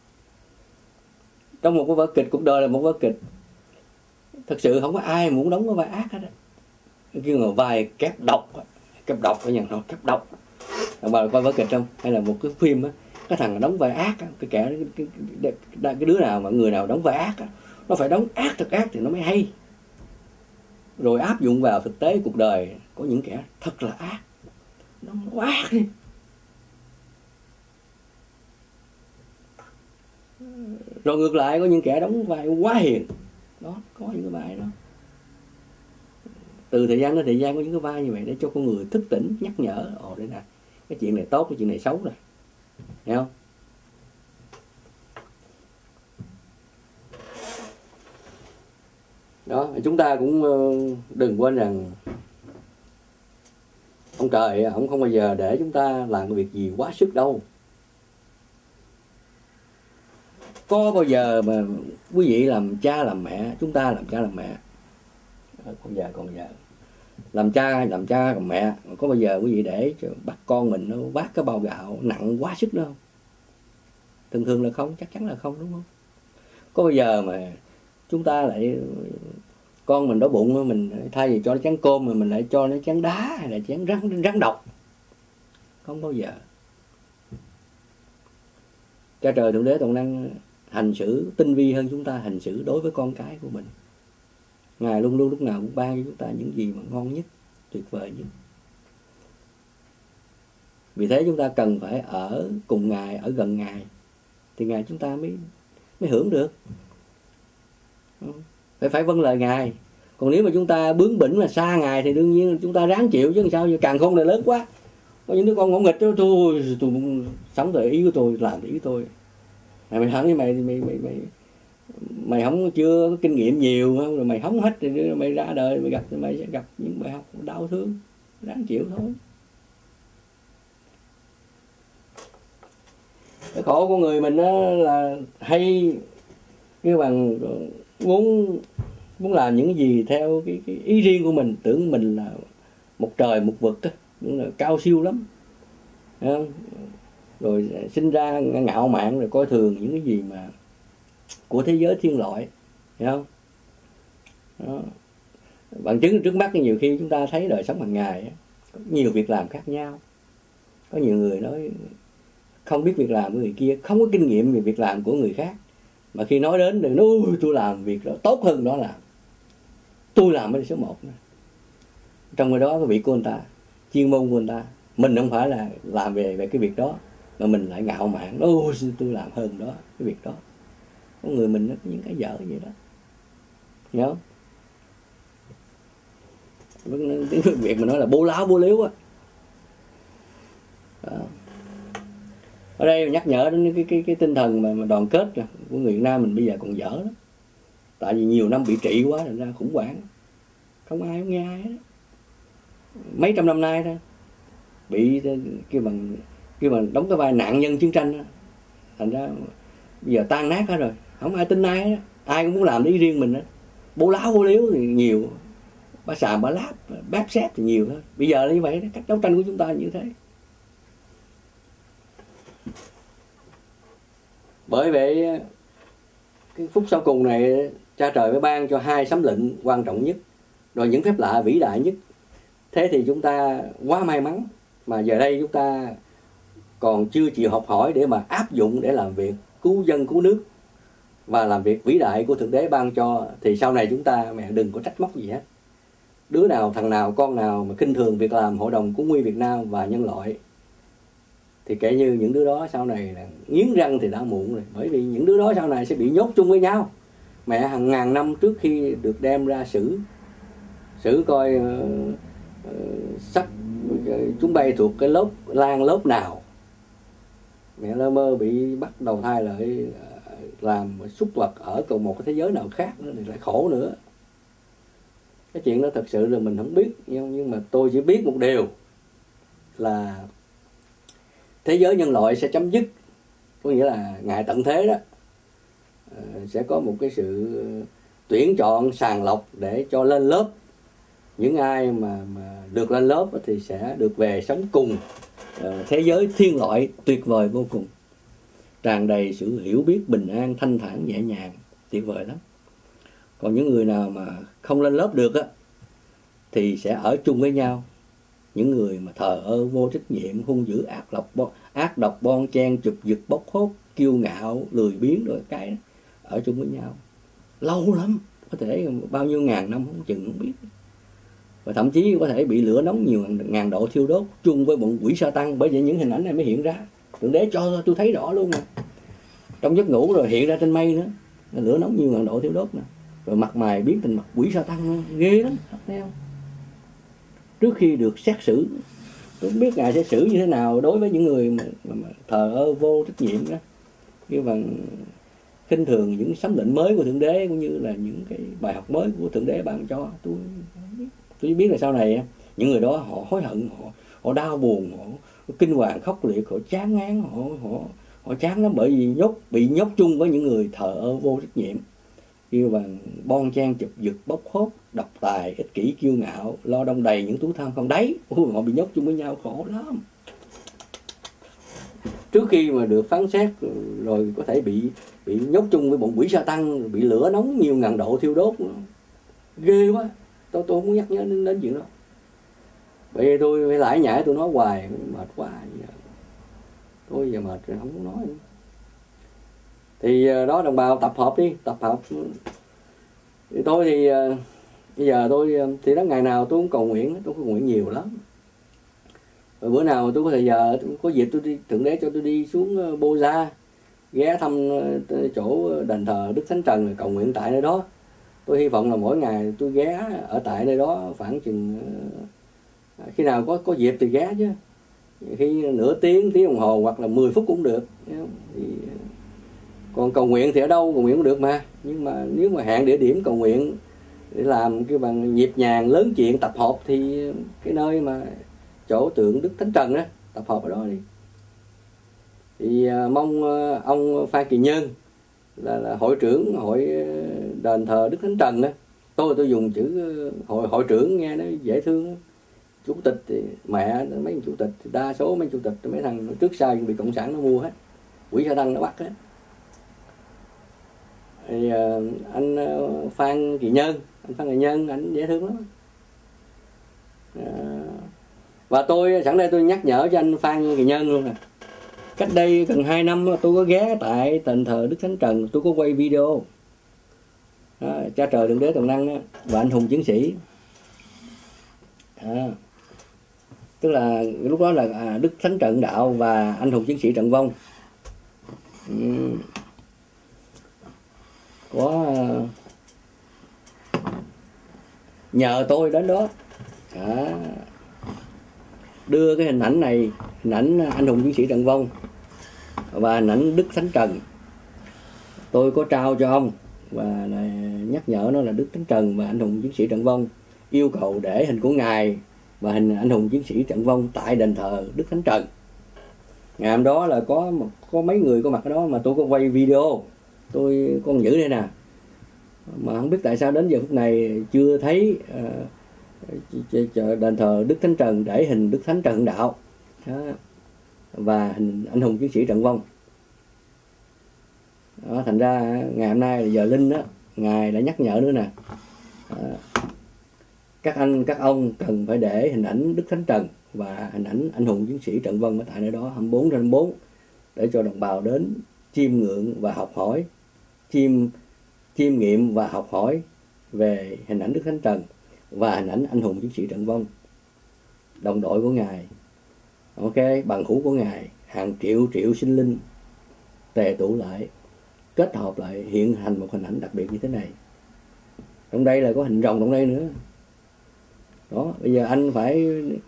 Trong một cái vở kịch, cuộc đời là một vở kịch, thật sự không có ai muốn đóng cái vai ác hết á. Kêu là vai kép độc, kép độc ở nhà nó kép độc. Đồng bào coi vở kịch không? Hay là một cái phim á, cái thằng đóng vai ác á, cái kẻ cái, cái, cái, cái đứa nào mà người nào đóng vai ác á, nó phải đóng ác thật ác thì nó mới hay. Rồi áp dụng vào thực tế cuộc đời, có những kẻ thật là ác, nó quá ác đi. Rồi ngược lại có những kẻ đóng vai quá hiền. Đó, có những cái vai đó. Từ thời gian đến thời gian có những cái vai như vậy để cho con người thức tỉnh, nhắc nhở, ồ đây nè, cái chuyện này tốt, cái chuyện này xấu rồi. Thấy không? Đó, chúng ta cũng đừng quên rằng ông trời ông không bao giờ để chúng ta làm cái việc gì quá sức đâu. Có bao giờ mà quý vị làm cha làm mẹ, chúng ta làm cha làm mẹ, còn giờ còn giờ làm cha làm cha làm mẹ, có bao giờ quý vị để cho bắt con mình nó vác cái bao gạo nặng quá sức đâu không? Thường thường là không, chắc chắn là không, đúng không? Có bao giờ mà chúng ta lại con mình đói bụng, mình thay vì cho nó chén cơm mà mình lại cho nó chén đá hay là chén rắn rắn độc? Không bao giờ. Cha trời Thượng Đế toàn năng hành xử tinh vi hơn chúng ta hành xử đối với con cái của mình. Ngài luôn luôn lúc nào cũng ban cho chúng ta những gì mà ngon nhất, tuyệt vời nhất. Vì thế chúng ta cần phải ở cùng Ngài, ở gần Ngài, thì Ngài chúng ta mới mới hưởng được. Phải phải vâng lời Ngài. Còn nếu mà chúng ta bướng bỉnh là xa Ngài thì đương nhiên chúng ta ráng chịu chứ làm sao, càng khôn này lớn quá. Có những đứa con ngỗ nghịch đó, tôi tôi sống theo ý của tôi, làm theo ý tôi. Mày mày hẳn với mày mày mày mày mày không chưa có kinh nghiệm nhiều không, rồi mày hóng hết rồi mày ra đời mày gặp mày sẽ gặp những bài học đau thương, ráng chịu thôi. Cái khổ của người mình đó là hay cái bằng muốn muốn làm những gì theo cái, cái ý riêng của mình, tưởng mình là một trời một vực đó, cũng là cao siêu lắm. Không? Rồi sinh ra ngạo mạn, rồi coi thường những cái gì mà của thế giới thiên loại, hiểu không? Đó. Bằng chứng trước mắt nhiều khi chúng ta thấy đời sống hàng ngày có nhiều việc làm khác nhau. Có nhiều người nói không biết việc làm của người kia, không có kinh nghiệm về việc làm của người khác, mà khi nói đến thì nói tôi làm việc đó tốt hơn đó làm, tôi làm mới là số một. Trong cái đó cái việc của người ta, chuyên môn của người ta, mình không phải là làm về về cái việc đó, mà mình lại ngạo mạn, ôi tôi làm hơn đó cái việc đó. Con người mình nó có những cái dở vậy đó, hiểu không? Cái việc mà nói là bố láo bố liếu á. Ở đây nhắc nhở đến cái cái cái tinh thần mà, mà đoàn kết của người Việt Nam mình bây giờ còn dở đó. Tại vì nhiều năm bị trị quá thành ra khủng hoảng, không ai không nghe ai đó. Mấy trăm năm nay đó bị kêu bằng kêu bằng đóng cái vai nạn nhân chiến tranh đó. Thành ra bây giờ tan nát hết rồi, không ai tin ai đó. Ai cũng muốn làm ý riêng mình đó. Bố láo bố liếu thì nhiều, bà xàm bà láp báp xếp thì nhiều thôi. Bây giờ là như vậy đó, cách đấu tranh của chúng ta như thế. Bởi vậy cái phút sau cùng này cha trời mới ban cho hai sấm lệnh quan trọng nhất, rồi những phép lạ vĩ đại nhất. Thế thì chúng ta quá may mắn mà giờ đây chúng ta còn chưa chịu học hỏi để mà áp dụng để làm việc cứu dân cứu nước và làm việc vĩ đại của Thượng Đế ban cho, thì sau này chúng ta mẹ đừng có trách móc gì hết. Đứa nào, thằng nào, con nào mà khinh thường việc làm Hội đồng Cứu nguy Việt Nam và nhân loại thì kể như những đứa đó sau này là nghiến răng thì đã muộn rồi. Bởi vì những đứa đó sau này sẽ bị nhốt chung với nhau. Mẹ hàng ngàn năm trước khi được đem ra xử xử coi uh, uh, sắc uh, chúng bay thuộc cái lớp lan lớp nào, mẹ lơ mơ bị bắt đầu thai lại uh, làm súc vật ở còn một cái thế giới nào khác nữa thì lại khổ nữa. Cái chuyện đó thật sự là mình không biết, nhưng mà tôi chỉ biết một điều là thế giới nhân loại sẽ chấm dứt, có nghĩa là ngày tận thế đó sẽ có một cái sự tuyển chọn sàng lọc để cho lên lớp. Những ai mà, mà được lên lớp thì sẽ được về sống cùng thế giới thiên loại tuyệt vời vô cùng, tràn đầy sự hiểu biết, bình an, thanh thản, nhẹ nhàng, tuyệt vời lắm. Còn những người nào mà không lên lớp được á thì sẽ ở chung với nhau. Những người mà thờ ơ, vô trách nhiệm, hung dữ, ác độc, ác độc, bon chen, chụp giật, bóc hốt, kiêu ngạo, lười biếng rồi cái đó, ở chung với nhau lâu lắm, có thể bao nhiêu ngàn năm không chừng không biết, và thậm chí có thể bị lửa nóng nhiều ngàn độ thiêu đốt chung với bọn quỷ sa tăng. Bởi vậy những hình ảnh này mới hiện ra, Thượng Đế cho tôi thấy rõ luôn nè, trong giấc ngủ rồi hiện ra trên mây nữa, lửa nóng nhiều ngàn độ thiêu đốt nè, rồi mặt mày biến thành mặt quỷ sa tăng, ghê lắm, thấy không? Trước khi được xét xử, tôi không biết Ngài sẽ xử như thế nào đối với những người mà, mà, mà thờ ơ vô trách nhiệm đó, như bằng khinh thường những sấm lệnh mới của Thượng Đế, cũng như là những cái bài học mới của Thượng Đế ban cho. Tôi tôi chỉ biết là sau này những người đó họ hối hận, họ họ đau buồn, họ kinh hoàng khốc liệt, họ chán ngán, họ họ họ chán lắm, bởi vì nhốt bị nhốt chung với những người thờ ơ vô trách nhiệm, như bằng bon chen chụp giật, bóc hốt, độc tài, ích kỷ, kiêu ngạo, lo đông đầy những túi tham không đáy. Ôi, họ bị nhốt chung với nhau khổ lắm. Trước khi mà được phán xét rồi có thể bị bị nhốt chung với bọn quỷ sa tăng, bị lửa nóng nhiều ngàn độ thiêu đốt, ghê quá. Tôi tôi không muốn nhắc nhớ đến, đến chuyện đó. Bởi vì tôi phải lải nhải, tôi nói hoài mệt quá. Tôi giờ mệt rồi không muốn nói nữa. Thì đó, đồng bào tập hợp đi, tập hợp. Thì tôi thì bây giờ tôi thì đó, ngày nào tôi cũng cầu nguyện, tôi cầu nguyện nhiều lắm. Rồi bữa nào tôi có thời giờ, có dịp tôi đi, Thượng Đế cho tôi đi xuống Bô Gia, ghé thăm chỗ đền thờ Đức Thánh Trần, rồi cầu nguyện tại nơi đó. Tôi hy vọng là mỗi ngày tôi ghé ở tại nơi đó khoảng chừng, khi nào có có dịp thì ghé chứ. Khi nửa tiếng, tiếng đồng hồ hoặc là mười phút cũng được. Thì còn cầu nguyện thì ở đâu cầu nguyện cũng được mà. Nhưng mà nếu mà hẹn địa điểm cầu nguyện để làm cái bằng nhịp nhàng lớn chuyện tập hợp thì cái nơi mà chỗ tượng Đức Thánh Trần đó, tập hợp ở đó đi. Thì mong ông Phan Kỳ Nhân là, là hội trưởng hội đền thờ Đức Thánh Trần đó, tôi tôi dùng chữ hội hội trưởng nghe nó dễ thương đó. Chủ tịch thì mẹ mấy chủ tịch thì đa số mấy chủ tịch mấy thằng trước sau bị cộng sản nó mua hết, quỷ sa tăng nó bắt hết. Thì anh Phan Kỳ Nhân, anh Phan Kỳ Nhân anh dễ thương lắm. À, và tôi sẵn đây tôi nhắc nhở cho anh Phan Kỳ Nhân luôn nè, Cách đây gần hai năm tôi có ghé tại đền thờ Đức Thánh Trần, tôi có quay video đó, Cha Trời Thượng Đế Toàn Năng và anh hùng chiến sĩ. À, tức là lúc đó là à, Đức Thánh Trần Đạo và anh hùng chiến sĩ Trận Vong. Ừ. Có uh, nhờ tôi đến đó à, đưa cái hình ảnh này, hình ảnh anh hùng chiến sĩ Trận Vong và hình ảnh Đức Thánh Trần, tôi có trao cho ông và nhắc nhở nó là Đức Thánh Trần và anh hùng chiến sĩ Trận Vong, yêu cầu để hình của ngài và hình anh hùng chiến sĩ Trận Vong tại đền thờ Đức Thánh Trần. Ngày hôm đó là có một có mấy người có mặt ở đó mà tôi có quay video, tôi con giữ đây nè, mà không biết tại sao đến giờ phút này chưa thấy uh, đền thờ Đức Thánh Trần để hình Đức Thánh Trần Đạo đó, và hình anh hùng chiến sĩ Trận Vong đó. Thành ra ngày hôm nay là giờ linh đó, ngài đã nhắc nhở nữa nè, à, các anh các ông cần phải để hình ảnh Đức Thánh Trần và hình ảnh anh hùng chiến sĩ Trận Vong ở tại nơi đó hai mươi bốn trên hai mươi bốn để cho đồng bào đến chiêm ngưỡng và học hỏi, chiêm chiêm nghiệm và học hỏi về hình ảnh Đức Thánh Trần và hình ảnh anh hùng chiến sĩ Trận Vong, đồng đội của ngài, ok, bằng hữu của ngài, hàng triệu triệu sinh linh tề tụ lại, kết hợp lại hiện thành một hình ảnh đặc biệt như thế này. Trong đây là có hình rồng trong đây nữa đó. Bây giờ anh phải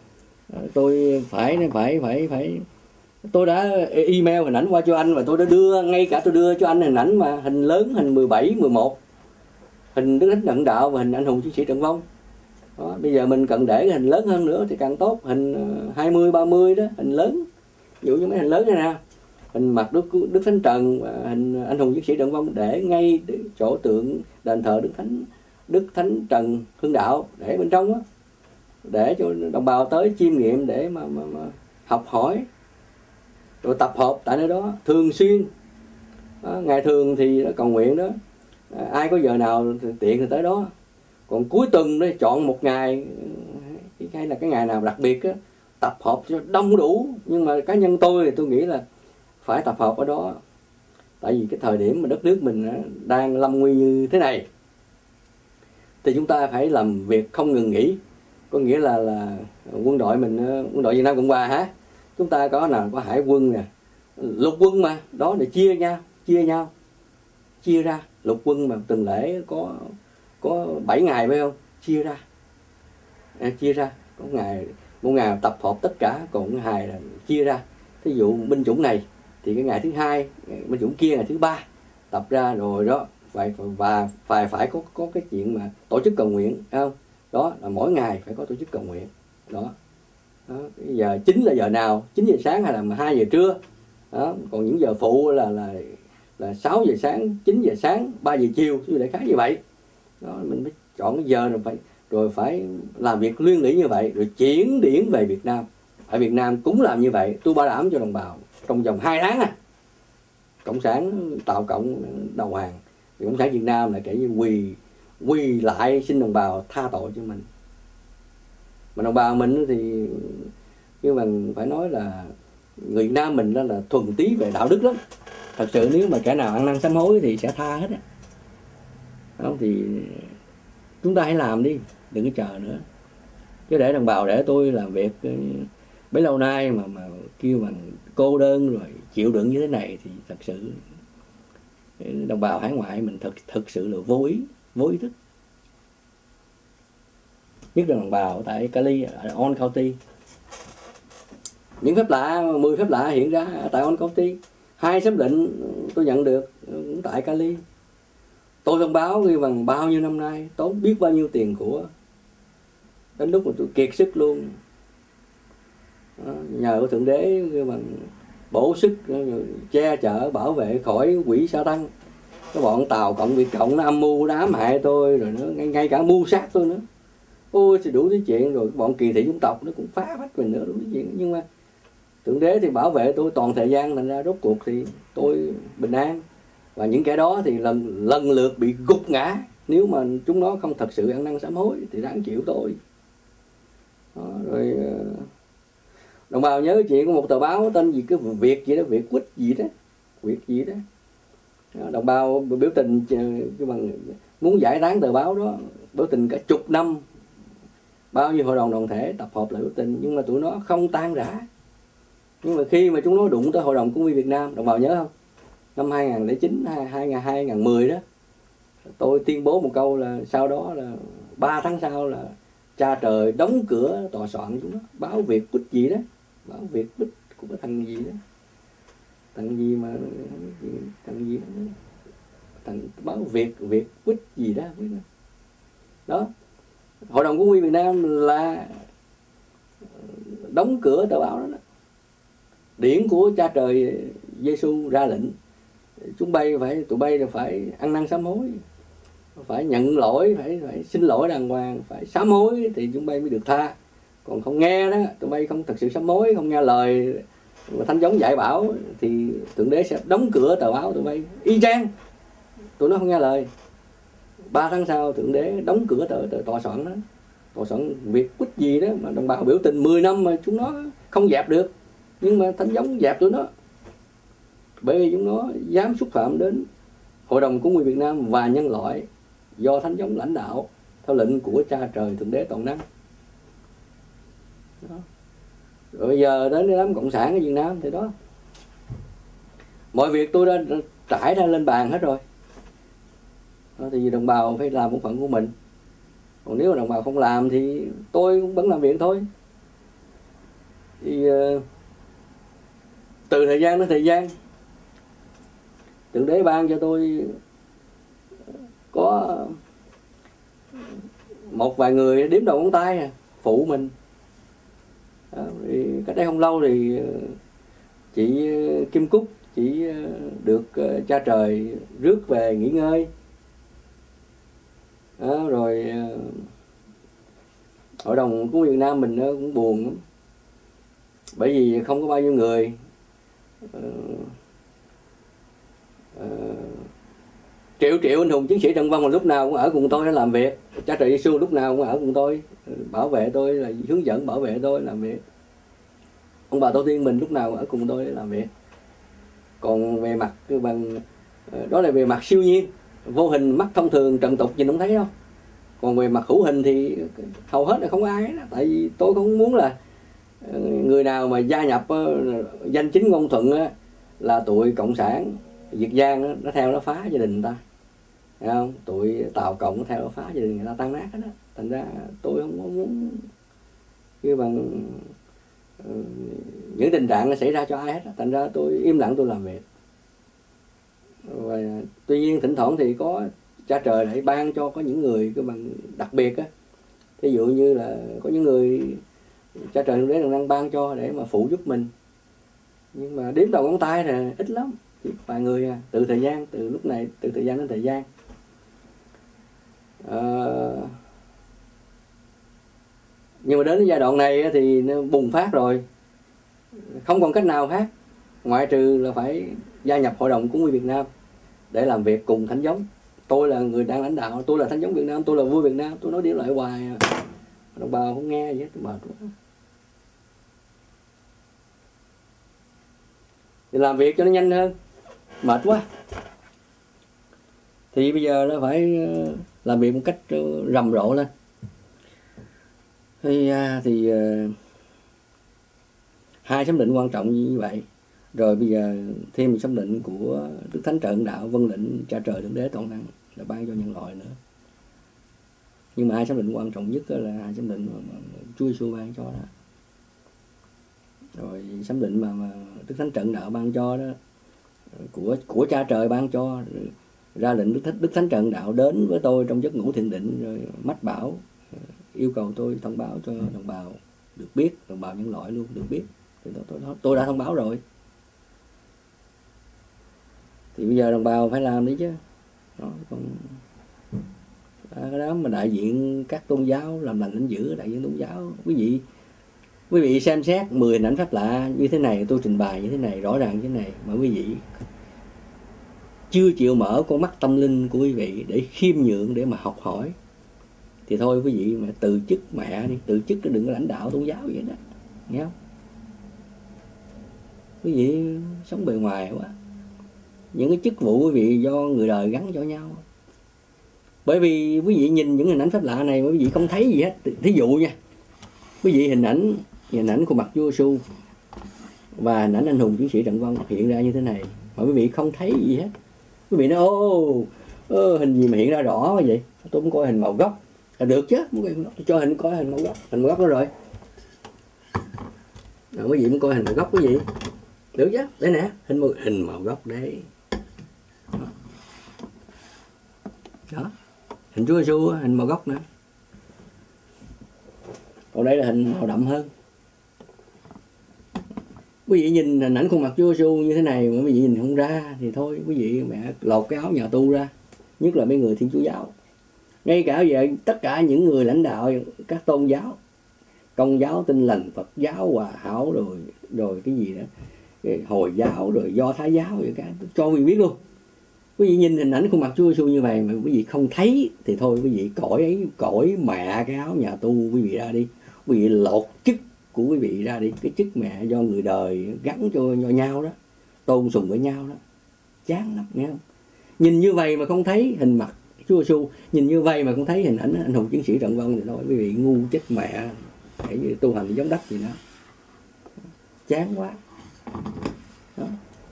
tôi phải phải phải phải tôi đã email hình ảnh qua cho anh và tôi đã đưa, ngay cả tôi đưa cho anh hình ảnh mà hình lớn, hình mười bảy, mười một, hình Đức Thánh Trần Đạo và hình anh hùng chiến sĩ Trận Vong đó. Bây giờ mình cần để cái hình lớn hơn nữa thì càng tốt, hình hai mươi, ba mươi đó, hình lớn, ví dụ như mấy hình lớn này nè, hình mặt Đức, Đức Thánh Trần và hình anh hùng chiến sĩ Trận Vong để ngay chỗ tượng đền thờ Đức Thánh Đức Thánh Trần Hưng Đạo để bên trong á, để cho đồng bào tới chiêm nghiệm để mà, mà, mà học hỏi rồi tập hợp tại nơi đó thường xuyên đó. Ngày thường thì nó cầu nguyện đó, à, ai có giờ nào thì tiện thì tới đó, còn cuối tuần đấy chọn một ngày hay là cái ngày nào đặc biệt á, tập hợp cho đông đủ. Nhưng mà cá nhân tôi thì tôi nghĩ là phải tập hợp ở đó, tại vì cái thời điểm mà đất nước mình đang lâm nguy như thế này thì chúng ta phải làm việc không ngừng nghỉ. Có nghĩa là là quân đội mình, quân đội Việt Nam Cộng Hòa hả, chúng ta có nào có hải quân nè, lục quân mà đó, để chia nhau chia nhau chia ra lục quân mà tuần lễ có có bảy ngày phải không, chia ra à, chia ra có ngày một ngày tập hợp tất cả, còn cái ngày là chia ra. Thí dụ binh chủng này thì cái ngày thứ hai, binh chủng kia ngày thứ ba tập ra rồi đó, phải và phải phải có có cái chuyện mà tổ chức cầu nguyện, phải không? Đó là mỗi ngày phải có tổ chức cầu nguyện đó. Đó, giờ chính là giờ nào, chín giờ sáng hay là hai giờ trưa đó. Còn những giờ phụ là là là sáu giờ sáng, chín giờ sáng, ba giờ chiều, chứ đại khái như vậy đó. Mình phải chọn cái giờ rồi phải rồi phải làm việc liên lỉ như vậy, rồi chuyển điển về Việt Nam. Ở Việt Nam cũng làm như vậy. Tôi bảo đảm cho đồng bào trong vòng hai tháng à, cộng sản tạo cộng đầu hàng thì cộng sản Việt Nam là kể như quỳ quỳ lại xin đồng bào tha tội cho mình. Mà đồng bào mình thì như mình phải nói là người Việt Nam mình đó là thuần túy về đạo đức lắm. Thật sự nếu mà kẻ nào ăn năn sám hối thì sẽ tha hết á. Không thì chúng ta hãy làm đi, đừng có chờ nữa. Chứ để đồng bào để tôi làm việc bấy lâu nay mà mà kêu bằng cô đơn rồi chịu đựng như thế này thì thật sự đồng bào hải ngoại mình thực thực sự là vô ý, vô ý thức. Nhất là đồng bào tại Cali, ở On County, những phép lạ, mười phép lạ hiện ra tại On County. Hai sấm lệnh tôi nhận được tại Cali. Tôi thông báo ghi bằng bao nhiêu năm nay, tốn biết bao nhiêu tiền của, đến lúc mà tôi kiệt sức luôn. Đó, nhờ của Thượng Đế ghi bằng bổ sức, che chở, bảo vệ khỏi quỷ sa tăng. Cái bọn Tàu Cộng Việt Cộng nó âm mưu, nó ám hại tôi, rồi nó ngay, ngay cả mưu sát tôi nữa. Ôi thì đủ thứ chuyện. Rồi bọn kỳ thị dân tộc nó cũng phá phách mình nữa, đủ thứ chuyện. Nhưng mà Thượng Đế thì bảo vệ tôi toàn thời gian, thành ra rốt cuộc thì tôi bình an. Và những kẻ đó thì lần lần lượt bị gục ngã. Nếu mà chúng nó không thật sự ăn năn sám hối thì đáng chịu tôi. Đó, rồi Đồng bào nhớ chuyện của một tờ báo tên gì cái Việt gì đó, Việt Quýt gì đó, Việt gì đó. Đồng bào biểu tình cái bằng muốn giải tán tờ báo đó, biểu tình cả chục năm, bao nhiêu hội đồng đoàn thể tập hợp lại biểu tình, nhưng mà tụi nó không tan rã. Nhưng mà khi mà chúng nó đụng tới Hội đồng Cứu nguy Việt Nam, đồng bào nhớ không? Năm hai không không chín, hai không một không đó, tôi tuyên bố một câu là sau đó là ba tháng sau là cha trời đóng cửa tòa soạn chúng nó, báo Việt Quýt gì đó, báo Việt Quýt của cái thằng gì đó, thằng gì mà thằng gì đó, thằng báo Việt Việt Quýt gì đó, đó. Hội đồng Cứu nguy Việt Nam là đóng cửa tờ báo đó, đó. Điển của cha trời Giêsu ra lệnh chúng bay phải tụi bay là phải ăn năn sám hối, phải nhận lỗi, phải phải xin lỗi đàng hoàng, phải sám hối thì chúng bay mới được tha. Còn không nghe đó, tụi bay không thật sự sám hối, không nghe lời mà thánh giống dạy bảo thì Thượng Đế sẽ đóng cửa tờ báo tụi bay y chang. Tụi nó không nghe lời. Ba tháng sau Thượng Đế đóng cửa tờ, tờ tòa soạn đó, tòa soạn Việt Quýt gì đó mà đồng bào biểu tình mười năm mà chúng nó không dẹp được, nhưng mà thánh giống dẹp tụi nó, bởi vì chúng nó dám xúc phạm đến Hội đồng Cứu nguy Việt Nam và nhân loại do thánh giống lãnh đạo theo lệnh của cha trời Thượng Đế toàn năng. Đó. Rồi bây giờ đến đám cộng sản ở Việt Nam thì đó, mọi việc tôi đã trải ra lên bàn hết rồi. Đó, thì đồng bào phải làm bổn phận của mình. Còn nếu mà đồng bào không làm thì tôi cũng vẫn làm việc thôi. Thì uh, từ thời gian đến thời gian, Thượng Đế ban cho tôi có một vài người đếm đầu ngón tay à, phụ mình. Đó, thì cách đây không lâu thì chị Kim Cúc, chị được cha trời rước về nghỉ ngơi. Đó, rồi Hội đồng của Việt Nam mình cũng buồn lắm, bởi vì không có bao nhiêu người. uh, uh, triệu triệu anh hùng chiến sĩ Trần Văn mà lúc nào cũng ở cùng tôi để làm việc. Cha trời Giêsu lúc nào cũng ở cùng tôi, bảo vệ tôi, là hướng dẫn bảo vệ tôi làm việc. Ông bà tổ tiên mình lúc nào cũng ở cùng tôi để làm việc. Còn về mặt bằng đó là về mặt siêu nhiên, vô hình mắt thông thường trần tục nhìn không thấy đâu. Còn về mặt hữu hình thì hầu hết là không ai đó. Tại vì tôi không muốn là người nào mà gia nhập danh chính ngôn thuận là tụi cộng sản Việt Giang nó theo nó phá gia đình người ta, thấy không? Tụi Tàu Cộng nó theo nó phá gia đình người ta tan nát hết đó. Thành ra tôi không có muốn như bằng những tình trạng nó xảy ra cho ai hết đó. Thành ra tôi im lặng tôi làm việc. Và tuy nhiên thỉnh thoảng thì có cha trời lại ban cho có những người cái bằng đặc biệt á, ví dụ như là có những người cha trời Thượng Đế đang ban cho để mà phụ giúp mình, nhưng mà đếm đầu ngón tay là ít lắm, chỉ vài người à, từ thời gian từ lúc này từ thời gian đến thời gian. À, nhưng mà đến cái giai đoạn này thì nó bùng phát rồi, không còn cách nào khác ngoại trừ là phải gia nhập Hội đồng Cứu nguy Việt Nam để làm việc cùng thánh giống. Tôi là người đang lãnh đạo, tôi là thánh giống Việt Nam, tôi là vua Việt Nam, tôi nói đi lại hoài à. Đồng bào không nghe gì hết, tôi mệt quá. Thì làm việc cho nó nhanh hơn, mệt quá. Thì bây giờ nó phải làm việc một cách rầm rộ lên. Thì, thì hai sấm định quan trọng như vậy. Rồi bây giờ thêm một sấm định của Đức Thánh Trợ Đạo, vân lệnh cha trời Thượng Đế toàn năng là ban cho nhân loại nữa. Nhưng mà hai sấm định quan trọng nhất là hai sấm định mà, mà, mà Chúa Giêsu ban cho đó. Rồi sấm định mà, mà Đức Thánh Trợ Đạo ban cho đó, của của cha trời ban cho, ra lệnh Đức Thánh, Đức Thánh Trợ Đạo đến với tôi trong giấc ngủ thiền định, rồi mách bảo yêu cầu tôi thông báo cho đồng bào được biết, đồng bào nhân loại luôn được biết. Thì tôi, tôi, tôi đã thông báo rồi. Thì bây giờ đồng bào phải làm đấy chứ. Đó, còn à, cái đó mà đại diện các tôn giáo làm lành lãnh dữ, đại diện tôn giáo, quý vị quý vị xem xét mười hình ảnh pháp lạ như thế này, tôi trình bày như thế này, rõ ràng như thế này, mà quý vị chưa chịu mở con mắt tâm linh của quý vị để khiêm nhượng, để mà học hỏi, thì thôi quý vị mà từ chức mẹ đi, từ chức đừng có lãnh đạo tôn giáo vậy đó, nghe không? quý vị sống bề ngoài quá. Những cái chức vụ quý vị do người đời gắn cho nhau. Bởi vì quý vị nhìn những hình ảnh phép lạ này mà quý vị không thấy gì hết. Thí dụ nha, quý vị hình ảnh hình ảnh khuôn mặt vua Su và hình ảnh anh hùng chiến sĩ Trận Vong hiện ra như thế này mà quý vị không thấy gì hết. Quý vị nói ô, ô hình gì mà hiện ra rõ quá vậy? Tôi muốn coi hình màu gốc. À, được chứ, muốn coi hình gốc. Tôi cho hình coi hình màu gốc. Hình màu gốc đó rồi. À, quý vị muốn coi hình màu gốc quý vị? Được chứ, đây nè, hình màu, hình màu gốc đây. Đó. Đó. Hình Chúa Giêsu hình màu gốc nữa. Còn đây là hình màu đậm hơn. Quý vị nhìn hình ảnh khuôn mặt Chúa Giêsu như thế này mà quý vị nhìn không ra thì thôi, quý vị mẹ lột cái áo nhà tu ra, nhất là mấy người Thiên Chúa giáo. Ngay cả vậy, tất cả những người lãnh đạo các tôn giáo, Công giáo, Tin lành, Phật giáo, Hòa hảo rồi rồi cái gì đó, Hồi giáo rồi Do Thái giáo vậy cả, cho quý vị biết luôn. Quý vị nhìn hình ảnh khuôn mặt Chúa Giêsu như vậy mà quý vị không thấy thì thôi, quý vị cõi ấy, cõi mẹ cái áo nhà tu quý vị ra đi, quý vị lột chức của quý vị ra đi, cái chức mẹ do người đời gắn cho, cho nhau đó, tôn sùng với nhau đó, chán lắm nghe không? Nhìn như vậy mà không thấy hình mặt Chúa Giêsu, nhìn như vậy mà không thấy hình ảnh anh hùng chiến sĩ Trận Vong thì thôi quý vị ngu chết mẹ, để tu hành giống đất gì đó, chán quá đó.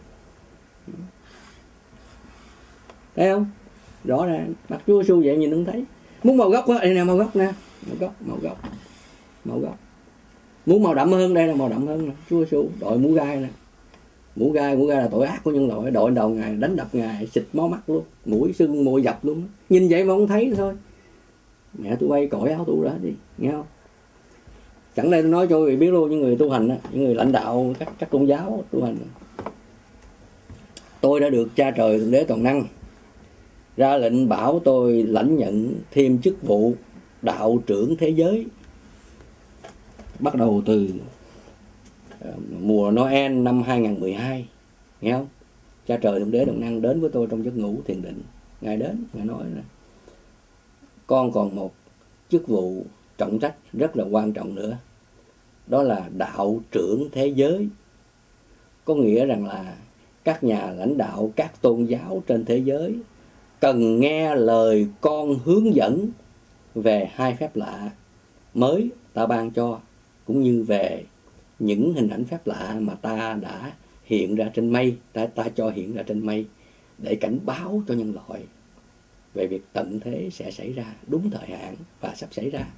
Thấy không? Rõ ràng mặt Chúa Giêsu vậy nhìn không thấy. Muốn màu gốc á, đây nè màu gốc nè, màu gốc, màu gốc, màu gốc. Muốn màu đậm hơn, đây là màu đậm hơn nè. Chúa Giêsu đội mũ gai nè, mũ gai, mũ gai là tội ác của nhân loại, đội đầu ngài đánh đập ngài xịt máu mắt luôn, mũi sưng môi dập luôn. Nhìn vậy mà không thấy thôi. Mẹ tôi bay cõi áo tu ra đi, nghe không? Chẳng đây tôi nói cho quý vị biết luôn, những người tu hành á, những người lãnh đạo các các tôn giáo tu hành. Tôi đã được Cha Trời Thượng Đế Toàn Năng ra lệnh bảo tôi lãnh nhận thêm chức vụ đạo trưởng thế giới bắt đầu từ mùa Noel năm hai nghìn không trăm mười hai, nghe không? Cha Trời Thượng Đế Toàn Năng đến với tôi trong giấc ngủ thiền định. Ngài đến, Ngài nói là con còn một chức vụ trọng trách rất là quan trọng nữa. Đó là đạo trưởng thế giới. Có nghĩa rằng là các nhà lãnh đạo, các tôn giáo trên thế giới cần nghe lời con hướng dẫn về hai phép lạ mới ta ban cho, cũng như về những hình ảnh phép lạ mà ta đã hiện ra trên mây, ta, ta cho hiện ra trên mây để cảnh báo cho nhân loại về việc tận thế sẽ xảy ra đúng thời hạn và sắp xảy ra.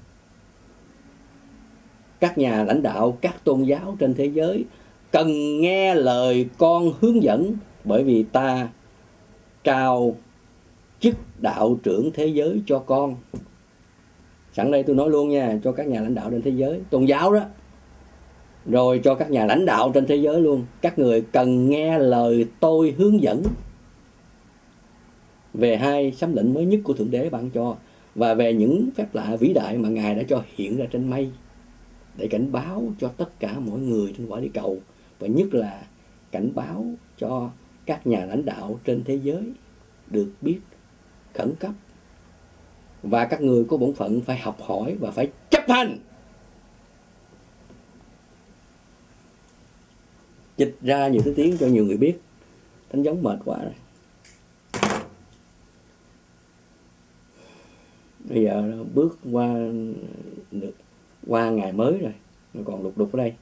Các nhà lãnh đạo, các tôn giáo trên thế giới cần nghe lời con hướng dẫn, bởi vì ta trao chức đạo trưởng thế giới cho con. Sẵn đây tôi nói luôn nha, cho các nhà lãnh đạo trên thế giới, tôn giáo đó, rồi cho các nhà lãnh đạo trên thế giới luôn. Các người cần nghe lời tôi hướng dẫn về hai sấm lệnh mới nhất của Thượng Đế ban cho, và về những phép lạ vĩ đại mà Ngài đã cho hiện ra trên mây, để cảnh báo cho tất cả mọi người trên quả địa cầu, và nhất là cảnh báo cho các nhà lãnh đạo trên thế giới được biết khẩn cấp. Và các người có bổn phận phải học hỏi và phải chấp hành. Dịch ra nhiều thứ tiếng cho nhiều người biết. Thánh giống mệt quá rồi. Bây giờ bước qua được qua ngày mới rồi, còn lục đục ở đây.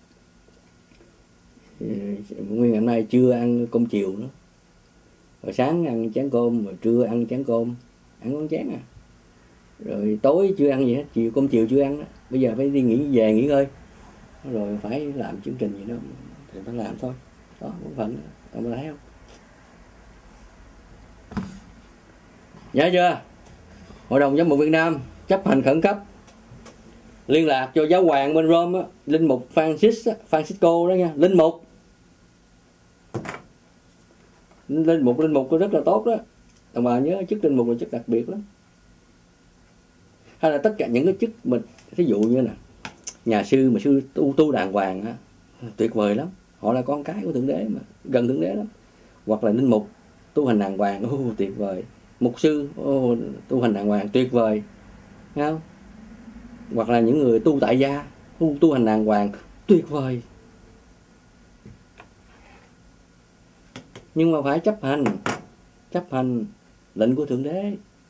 Nguyên ngày hôm nay chưa ăn cơm chiều nữa. Rồi sáng ăn chén cơm, rồi trưa ăn chén cơm, ăn con chén à. Rồi tối chưa ăn gì hết, chiều cơm chiều chưa ăn đó. Bây giờ phải đi nghỉ về nghỉ ngơi. Rồi phải làm chương trình gì đó thì phải làm thôi. Đó, bổn phận, ông thấy không? Nhớ chưa? Hội đồng Giám mục Việt Nam chấp hành khẩn cấp, liên lạc cho giáo hoàng bên Rome á, linh mục Francis Francisco đó nha, linh mục linh mục linh mục rất là tốt đó. Đồng bà nhớ chức linh mục là chức đặc biệt lắm. Hay là tất cả những cái chức mình, ví dụ như nè, nhà sư mà sư tu tu đàng hoàng á, tuyệt vời lắm, họ là con cái của Thượng Đế mà, gần Thượng Đế lắm. Hoặc là linh mục tu hành đàng hoàng, ô tuyệt vời. Mục sư ô, tu hành đàng hoàng, tuyệt vời, thấy không? Hoặc là những người tu tại gia tu, tu hành đàng hoàng, tuyệt vời. Nhưng mà phải chấp hành, chấp hành lệnh của Thượng Đế.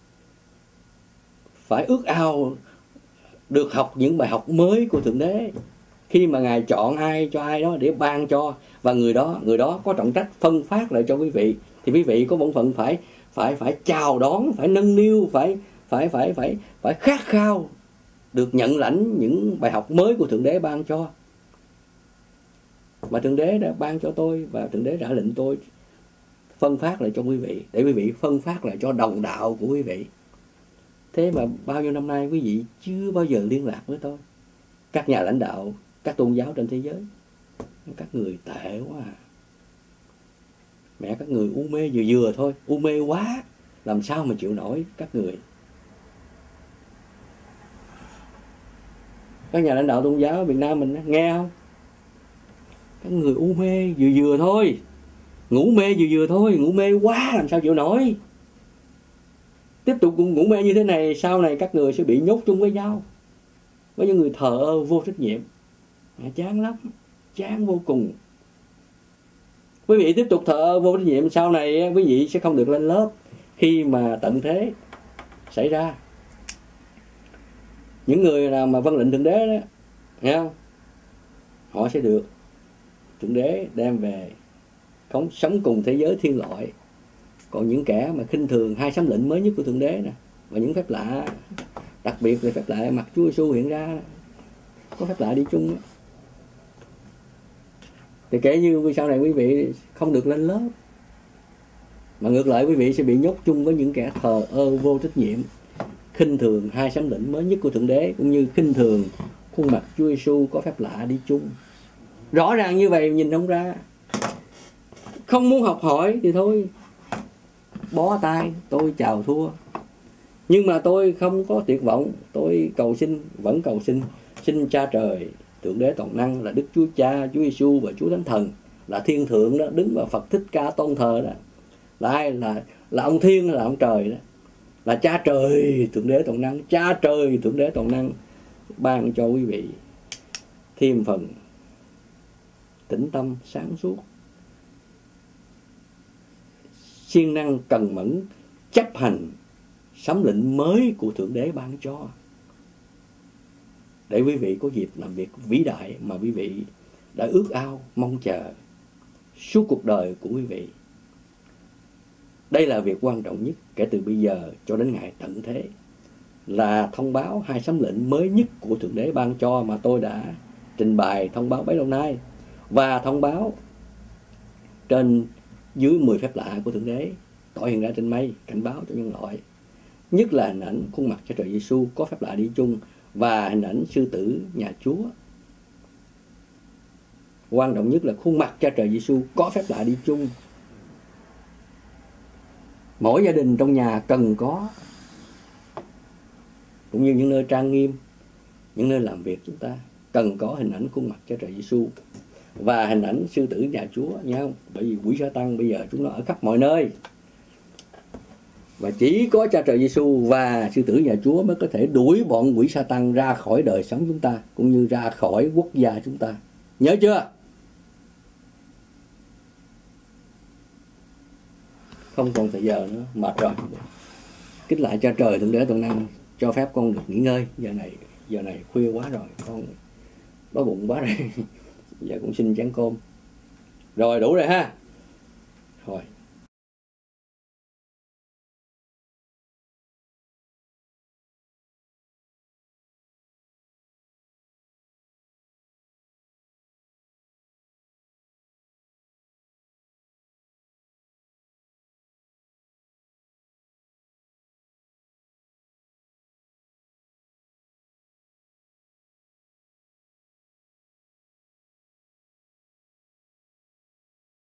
Phải ước ao được học những bài học mới của Thượng Đế. Khi mà Ngài chọn ai cho ai đó để ban cho, và người đó người đó có trọng trách phân phát lại cho quý vị, thì quý vị có bổn phận phải phải phải chào đón, phải nâng niu, phải phải phải phải phải khát khao được nhận lãnh những bài học mới của Thượng Đế ban cho. Mà Thượng Đế đã ban cho tôi, và Thượng Đế đã lệnh tôi phân phát lại cho quý vị, để quý vị phân phát lại cho đồng đạo của quý vị. Thế mà bao nhiêu năm nay quý vị chưa bao giờ liên lạc với tôi. Các nhà lãnh đạo, các tôn giáo trên thế giới, các người tệ quá à. Mẹ các người u mê vừa vừa thôi, u mê quá, làm sao mà chịu nổi các người. Các nhà lãnh đạo tôn giáo ở Việt Nam mình nghe không? Các người u mê vừa vừa thôi, ngủ mê vừa vừa thôi, ngủ mê quá làm sao chịu nổi. Tiếp tục ngủ mê như thế này, sau này các người sẽ bị nhốt chung với nhau, với những người thờ ơ vô trách nhiệm. À, chán lắm, chán vô cùng. Quý vị tiếp tục thờ ơ vô trách nhiệm, sau này quý vị sẽ không được lên lớp khi mà tận thế xảy ra. Những người nào mà vâng lệnh Thượng Đế đó, nghe không? Họ sẽ được Thượng Đế đem về sống cùng thế giới thiên loại. Còn những kẻ mà khinh thường hai sấm lệnh mới nhất của Thượng Đế nè, và những phép lạ, đặc biệt là phép lạ mặt Chúa Giêsu hiện ra, có phép lạ đi chung đó, thì kể như sau này quý vị không được lên lớp, mà ngược lại quý vị sẽ bị nhốt chung với những kẻ thờ ơ vô trách nhiệm, khinh thường hai sấm lệnh mới nhất của Thượng Đế, cũng như khinh thường khuôn mặt Chúa Giêsu có phép lạ đi chung. Rõ ràng như vậy nhìn không ra. Không muốn học hỏi thì thôi, bó tay, tôi chào thua. Nhưng mà tôi không có tuyệt vọng, tôi cầu xin, vẫn cầu xin, xin Cha Trời, Thượng Đế toàn năng, là Đức Chúa Cha, Chúa Giêsu và Chúa Thánh Thần, là Thiên Thượng đó, đứng vào Phật Thích Ca tôn thờ đó, là ai? Là là ông Thiên, là ông Trời đó, là Cha Trời, Thượng Đế toàn năng, Cha Trời, Thượng Đế toàn năng ban cho quý vị thêm phần tĩnh tâm sáng suốt, siêng năng cần mẫn chấp hành sấm lệnh mới của Thượng Đế ban cho, để quý vị có dịp làm việc vĩ đại mà quý vị đã ước ao mong chờ suốt cuộc đời của quý vị. Đây là việc quan trọng nhất kể từ bây giờ cho đến ngày tận thế, là thông báo hai sấm lệnh mới nhất của Thượng Đế ban cho mà tôi đã trình bày thông báo bấy lâu nay, và thông báo trên dưới mười phép lạ của Thượng Đế tỏ hiện ra trên mây, cảnh báo cho nhân loại. Nhất là hình ảnh khuôn mặt Cha Trời Giêsu có phép lạ đi chung, và hình ảnh sư tử nhà Chúa. Quan trọng nhất là khuôn mặt Cha Trời Giêsu có phép lạ đi chung. Mỗi gia đình trong nhà cần có, cũng như những nơi trang nghiêm, những nơi làm việc chúng ta cần có hình ảnh khuôn mặt Cha Trời Giêsu và hình ảnh sư tử nhà Chúa, nha không? Bởi vì quỷ Sa-tan bây giờ chúng nó ở khắp mọi nơi, và chỉ có Cha Trời Giêsu và sư tử nhà Chúa mới có thể đuổi bọn quỷ Sa-tan ra khỏi đời sống chúng ta, cũng như ra khỏi quốc gia chúng ta. Nhớ chưa? Không còn thời giờ nữa, mệt rồi. Kính lại Cha Trời Thượng Đế toàn năng cho phép con được nghỉ ngơi. Giờ này giờ này khuya quá rồi, con đói bụng quá rồi. Giờ cũng xin chén cơm. Rồi đủ rồi ha. Rồi.